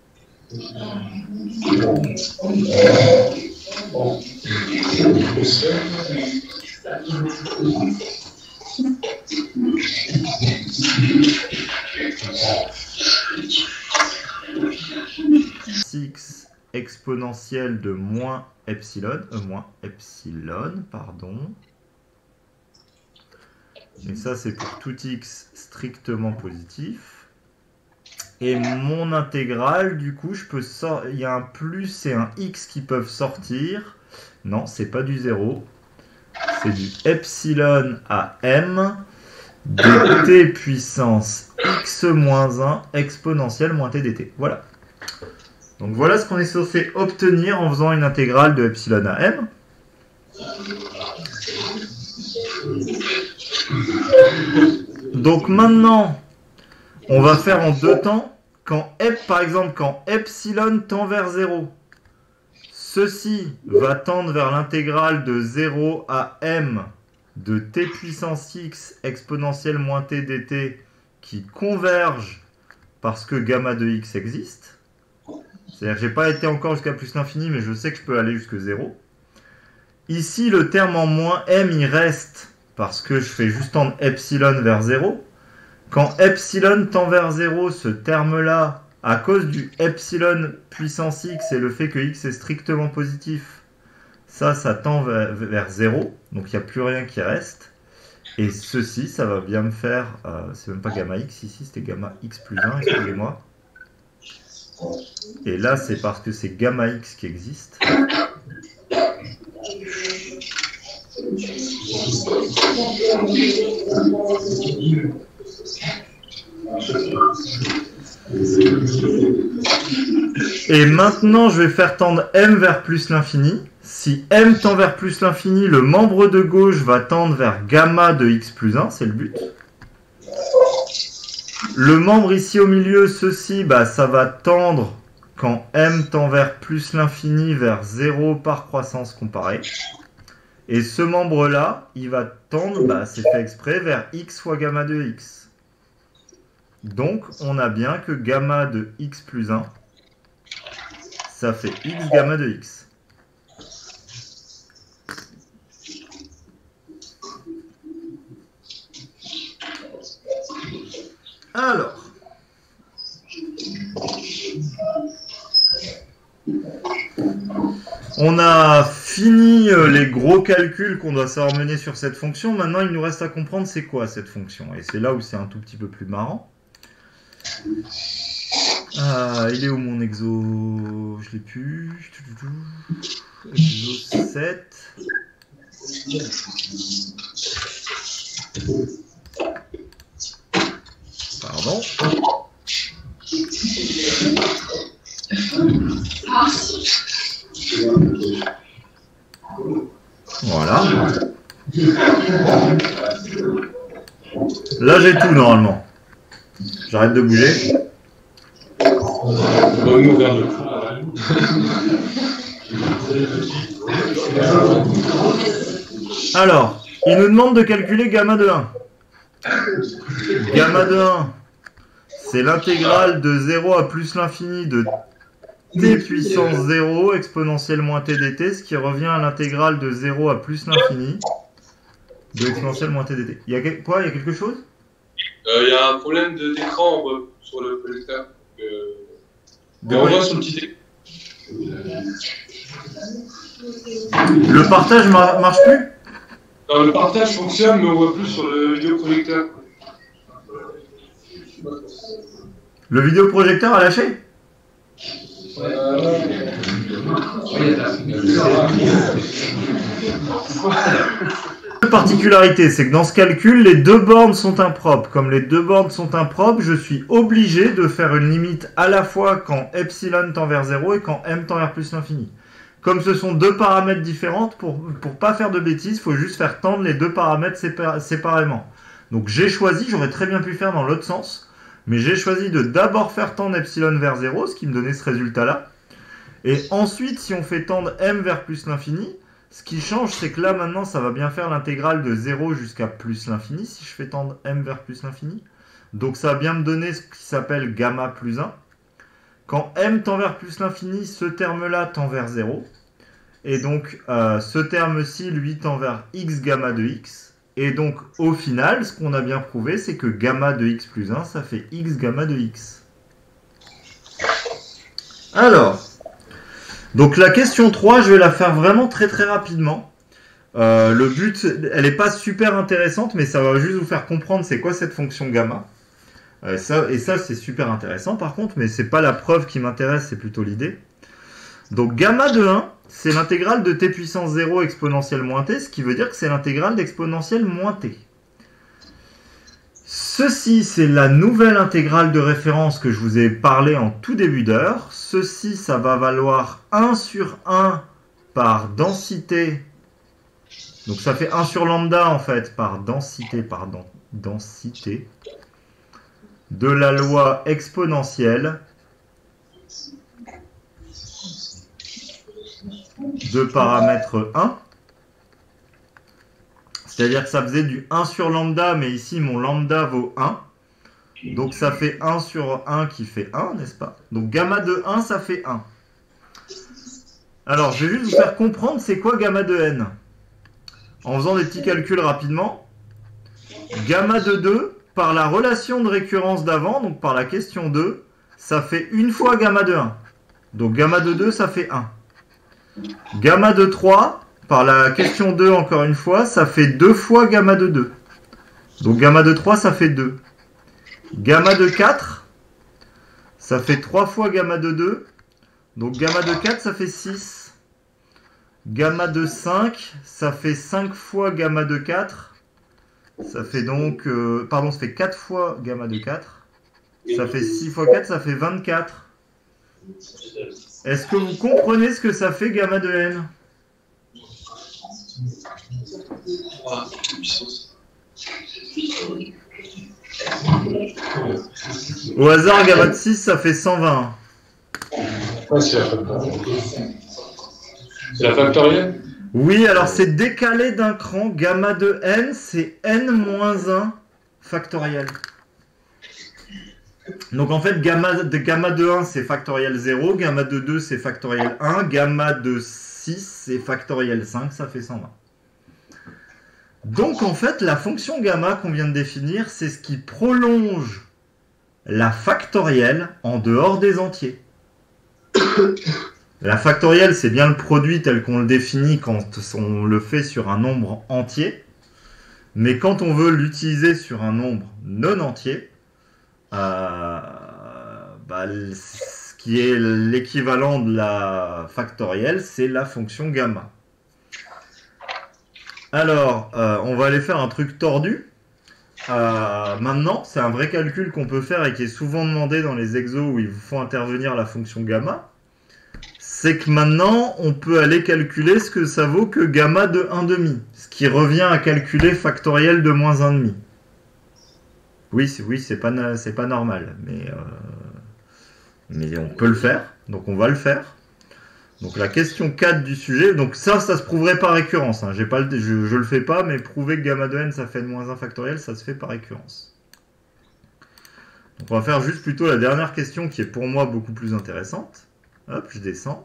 X exponentielle de moins epsilon, pardon. Et ça, c'est pour tout x strictement positif. Et mon intégrale, du coup, il y a un plus et un x qui peuvent sortir. Non, c'est pas du 0. C'est du epsilon à m de t puissance x moins 1 exponentielle moins t dt. Voilà. Donc voilà ce qu'on est censé obtenir en faisant une intégrale de epsilon à m. Donc maintenant, on va faire en deux temps. Par exemple, quand epsilon tend vers 0, ceci va tendre vers l'intégrale de 0 à m de t puissance x exponentielle moins t dt qui converge parce que gamma de x existe. C'est-à-dire que je n'ai pas été encore jusqu'à plus l'infini, mais je sais que je peux aller jusqu'à 0. Ici, le terme en moins m, il reste parce que je fais juste tendre epsilon vers 0. Quand epsilon tend vers 0, ce terme-là, à cause du epsilon puissance x et le fait que x est strictement positif, ça tend vers 0. Donc il n'y a plus rien qui reste. Et ceci, ça va bien me faire... c'est même pas gamma x ici, c'était gamma x plus 1, excusez-moi. Et là, c'est parce que c'est gamma x qui existe. Et maintenant, je vais faire tendre m vers plus l'infini. Si m tend vers plus l'infini, le membre de gauche va tendre vers gamma de x plus 1, c'est le but. Le membre ici au milieu, ceci, ça va tendre, quand m tend vers plus l'infini, vers 0 par croissance comparée. Et ce membre-là, il va tendre, c'est fait exprès, vers x fois gamma de x. Donc, on a bien que gamma de x plus 1, ça fait x gamma de x. Alors, on a fini les gros calculs qu'on doit savoir mener sur cette fonction. Maintenant, il nous reste à comprendre c'est quoi cette fonction. Et c'est là où c'est un tout petit peu plus marrant. Il est où mon exo? Je l'ai plus. Exo 7. Pardon. Voilà. Là, j'ai tout normalement. J'arrête de bouger. Alors, il nous demande de calculer gamma de 1. Gamma de 1, c'est l'intégrale de 0 à plus l'infini de t puissance 0 exponentielle moins t dt, ce qui revient à l'intégrale de 0 à plus l'infini de exponentielle moins t dt. Il y a quoi? Il y a quelque chose? Il y a un problème d'écran sur le projecteur. On voit sur le petit écran. Le partage marche plus? Non, le partage fonctionne, mais on voit plus sur le vidéoprojecteur. Le vidéoprojecteur a lâché? La particularité, c'est que dans ce calcul, les deux bornes sont impropres. Comme les deux bornes sont impropres, je suis obligé de faire une limite à la fois quand epsilon tend vers 0 et quand m tend vers plus l'infini. Comme ce sont deux paramètres différents, pour pas faire de bêtises, il faut juste faire tendre les deux paramètres séparément. Donc j'ai choisi, j'aurais très bien pu faire dans l'autre sens, mais j'ai choisi de d'abord faire tendre epsilon vers 0, ce qui me donnait ce résultat-là. Et ensuite, si on fait tendre m vers plus l'infini, ce qui change, c'est que là, maintenant, ça va bien faire l'intégrale de 0 jusqu'à plus l'infini, si je fais tendre m vers plus l'infini. Donc ça va bien me donner ce qui s'appelle gamma plus 1. Quand m tend vers plus l'infini, ce terme-là tend vers 0. Et donc, ce terme-ci, lui, tend vers x gamma de x. Et donc, au final, ce qu'on a bien prouvé, c'est que gamma de x plus 1, ça fait x gamma de x. Alors, donc la question 3, je vais la faire vraiment très très rapidement. Le but, elle n'est pas super intéressante, mais ça va juste vous faire comprendre c'est quoi cette fonction gamma. Et ça c'est super intéressant par contre, mais c'est pas la preuve qui m'intéresse, c'est plutôt l'idée. Donc gamma de 1, c'est l'intégrale de t puissance 0 exponentielle moins t, ce qui veut dire que c'est l'intégrale d'exponentielle moins t. Ceci, c'est la nouvelle intégrale de référence que je vous ai parlé en tout début d'heure. Ceci, ça va valoir 1 sur 1 par densité. Donc ça fait 1 sur lambda en fait par densité, densité de la loi exponentielle de paramètre 1. C'est-à-dire que ça faisait du 1 sur lambda, mais ici mon lambda vaut 1. Donc ça fait 1 sur 1 qui fait 1, n'est-ce pas? Donc gamma de 1, ça fait 1. Alors je vais juste vous faire comprendre c'est quoi gamma de n. En faisant des petits calculs rapidement. Gamma de 2, par la relation de récurrence d'avant, donc par la question 2, ça fait une fois gamma de 1. Donc gamma de 2, ça fait 1. Gamma de 3, par la question 2 encore une fois, ça fait 2 fois gamma de 2. Donc gamma de 3, ça fait 2. Gamma de 4, ça fait 3 fois gamma de 2. Donc gamma de 4, ça fait 6. Gamma de 5, ça fait 5 fois gamma de 4. Ça fait donc... ça fait 4 fois gamma de 4. Ça fait 6 fois 4, ça fait 24. Est-ce que vous comprenez ce que ça fait gamma de n? Au hasard, gamma de 6, ça fait 120. Ouais, c'est la factorielle? Oui, alors c'est décalé d'un cran. Gamma de n, c'est n moins 1 factoriel. Donc en fait, gamma de 1 c'est factoriel 0, gamma de 2 c'est factoriel 1, gamma de 6 c'est factoriel 5, ça fait 120. Donc en fait, la fonction gamma qu'on vient de définir, c'est ce qui prolonge la factorielle en dehors des entiers. La factorielle, c'est bien le produit tel qu'on le définit quand on le fait sur un nombre entier. Mais quand on veut l'utiliser sur un nombre non entier, ce qui est l'équivalent de la factorielle, c'est la fonction gamma. Alors, on va aller faire un truc tordu. Maintenant, c'est un vrai calcul qu'on peut faire et qui est souvent demandé dans les exos où il vous faut intervenir la fonction gamma. C'est que maintenant, on peut aller calculer ce que ça vaut que gamma de 1,5. Ce qui revient à calculer factoriel de moins 1,5. Oui, c'est pas normal. Mais on peut le faire. Donc on va le faire. Donc la question 4 du sujet. Donc ça se prouverait par récurrence. Hein. Je le fais pas, mais prouver que gamma de n, ça fait de moins 1 factoriel, ça se fait par récurrence. Donc on va faire juste plutôt la dernière question qui est pour moi beaucoup plus intéressante. Hop, je descends.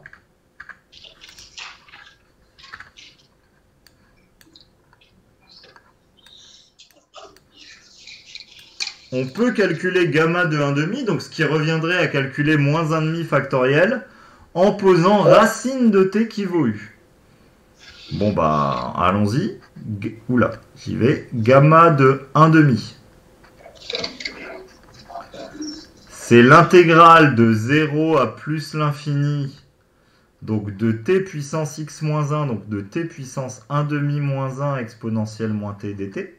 On peut calculer gamma de 1,5, donc ce qui reviendrait à calculer moins 1,5 factoriel, en posant racine de t qui vaut u. Bon bah, allons-y. Oula, j'y vais. Gamma de 1,5. C'est l'intégrale de 0 à plus l'infini, donc de t puissance x moins 1, donc de t puissance 1,5 moins 1 exponentielle moins t dt.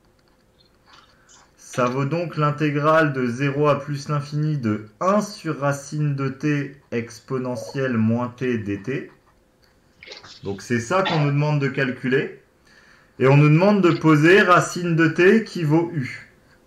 Ça vaut donc l'intégrale de 0 à plus l'infini de 1 sur racine de t exponentielle moins t dt. Donc c'est ça qu'on nous demande de calculer. Et on nous demande de poser racine de t qui vaut u.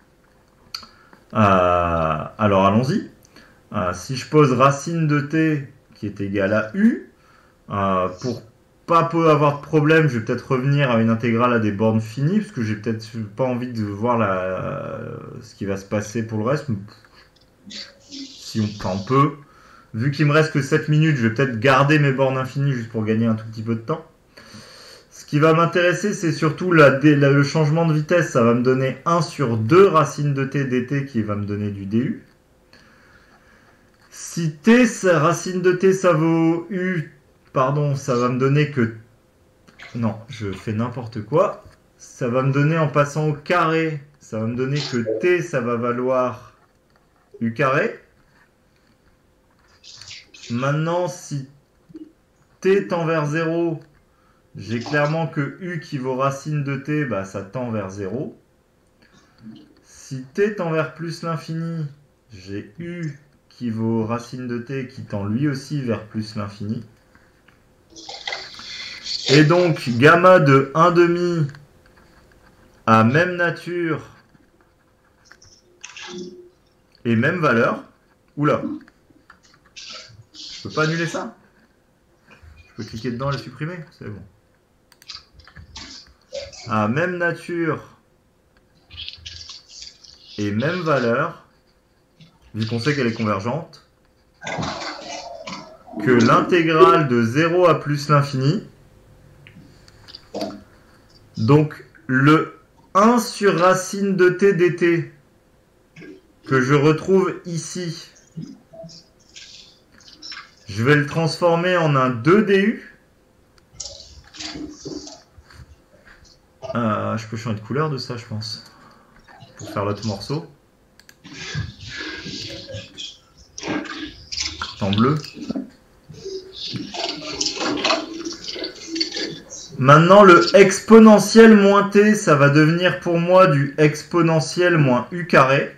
Alors allons-y. Si je pose racine de t qui est égale à u, pour pas avoir de problème, je vais peut-être revenir à une intégrale à des bornes finies, parce que j'ai peut-être pas envie de voir ce qui va se passer pour le reste. Si on peut. Vu qu'il me reste que 7 minutes, je vais peut-être garder mes bornes infinies juste pour gagner un tout petit peu de temps. Ce qui va m'intéresser, c'est surtout le changement de vitesse. Ça va me donner 1 sur 2 racine de t dt qui va me donner du du. Si racine de t, ça vaut u, pardon, ça va me donner que... Non, je fais n'importe quoi. Ça va me donner, en passant au carré, ça va me donner que t, ça va valoir u carré. Maintenant, si t tend vers 0... J'ai clairement que u qui vaut racine de t, bah, ça tend vers 0. Si t tend vers plus l'infini, j'ai u qui vaut racine de t qui tend lui aussi vers plus l'infini. Et donc, gamma de 1,5 à même nature et même valeur. Oula, je peux pas annuler ça? Je peux cliquer dedans et le supprimer? C'est bon. À même nature et même valeur, vu qu'on sait qu'elle est convergente, que l'intégrale de 0 à plus l'infini, donc le 1 sur racine de t dt que je retrouve ici, je vais le transformer en un 2 du. Je peux changer de couleur de ça, je pense, pour faire l'autre morceau. En bleu. Maintenant, le exponentiel moins t, ça va devenir pour moi du exponentiel moins u carré.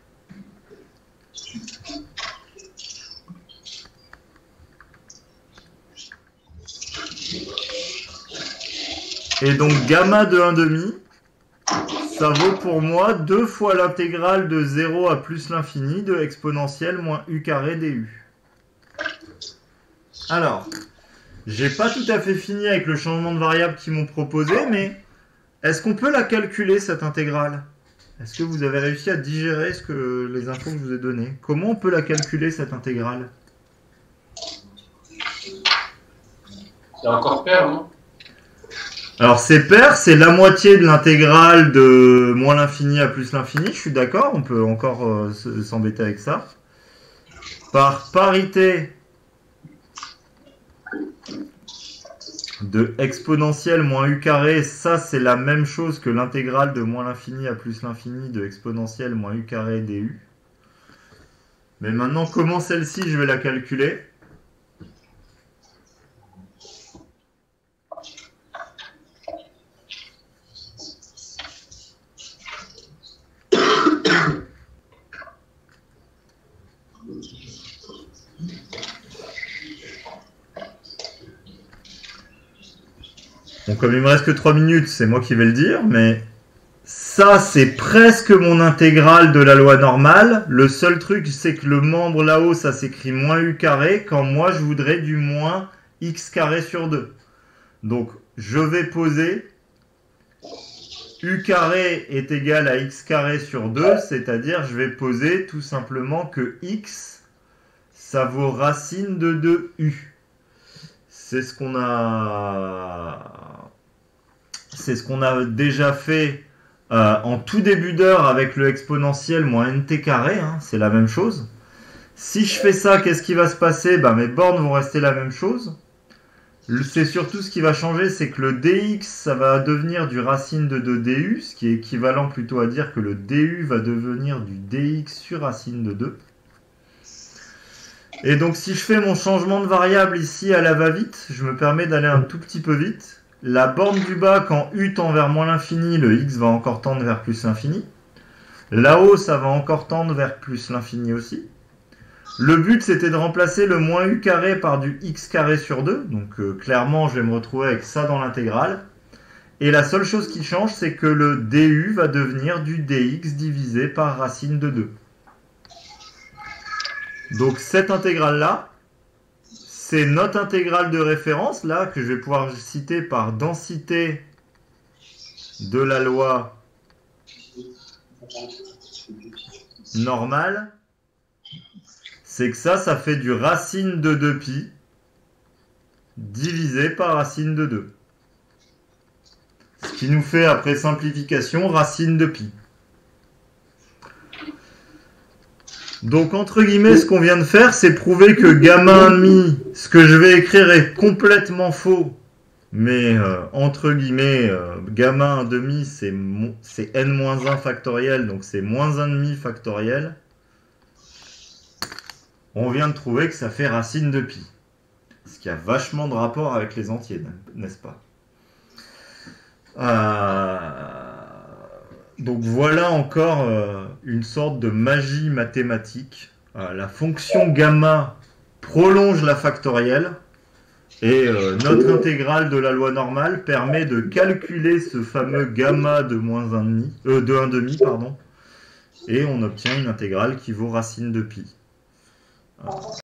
Et donc gamma de 1,5, ça vaut pour moi 2 fois l'intégrale de 0 à plus l'infini de exponentielle moins u carré du. Alors, j'ai pas tout à fait fini avec le changement de variable qu'ils m'ont proposé, mais est-ce qu'on peut la calculer cette intégrale? Est-ce que vous avez réussi à digérer les infos que je vous ai données? Comment on peut la calculer, cette intégrale? C'est encore pair, non? Alors c'est pair, c'est la moitié de l'intégrale de moins l'infini à plus l'infini, je suis d'accord, on peut encore s'embêter avec ça. Par parité de exponentielle moins u carré, ça c'est la même chose que l'intégrale de moins l'infini à plus l'infini de exponentielle moins u carré du. Mais maintenant, comment celle-ci, je vais la calculer? Bon, comme il me reste que 3 minutes, c'est moi qui vais le dire, mais ça, c'est presque mon intégrale de la loi normale. Le seul truc, c'est que le membre là-haut, ça s'écrit moins u carré, quand moi, je voudrais du moins x carré sur 2. Donc, je vais poser u carré est égal à x carré sur 2, c'est-à-dire, je vais poser tout simplement que x, ça vaut racine de 2u. C'est ce qu'on a déjà fait en tout début d'heure avec le exponentiel moins nt carré, hein, c'est la même chose. Si je fais ça, qu'est-ce qui va se passer? Mes bornes vont rester la même chose. C'est surtout ce qui va changer, c'est que le dx, ça va devenir du racine de 2 du, ce qui est équivalent plutôt à dire que le du va devenir du dx sur racine de 2. Et donc si je fais mon changement de variable ici à la va-vite, je me permets d'aller un tout petit peu vite. La borne du bas, quand u tend vers moins l'infini, le x va encore tendre vers plus l'infini. Là-haut, ça va encore tendre vers plus l'infini aussi. Le but, c'était de remplacer le moins u carré par du x carré sur 2. Donc clairement, je vais me retrouver avec ça dans l'intégrale. Et la seule chose qui change, c'est que le du va devenir du dx divisé par racine de 2. Donc cette intégrale-là, c'est notre intégrale de référence, là, que je vais pouvoir citer par densité de la loi normale. C'est que ça fait du racine de 2pi divisé par racine de 2. Ce qui nous fait, après simplification, racine de pi. Donc, entre guillemets, ce qu'on vient de faire, c'est prouver que gamma 1,5, ce que je vais écrire est complètement faux. Mais, entre guillemets, gamma 1,5, c'est n-1 factoriel, donc c'est moins 1,5 factoriel. On vient de trouver que ça fait racine de pi. Ce qui a vachement de rapport avec les entiers, n'est-ce pas? Donc voilà encore une sorte de magie mathématique. La fonction gamma prolonge la factorielle et notre intégrale de la loi normale permet de calculer ce fameux gamma de moins 1,5, de 1,5, pardon, et on obtient une intégrale qui vaut racine de pi.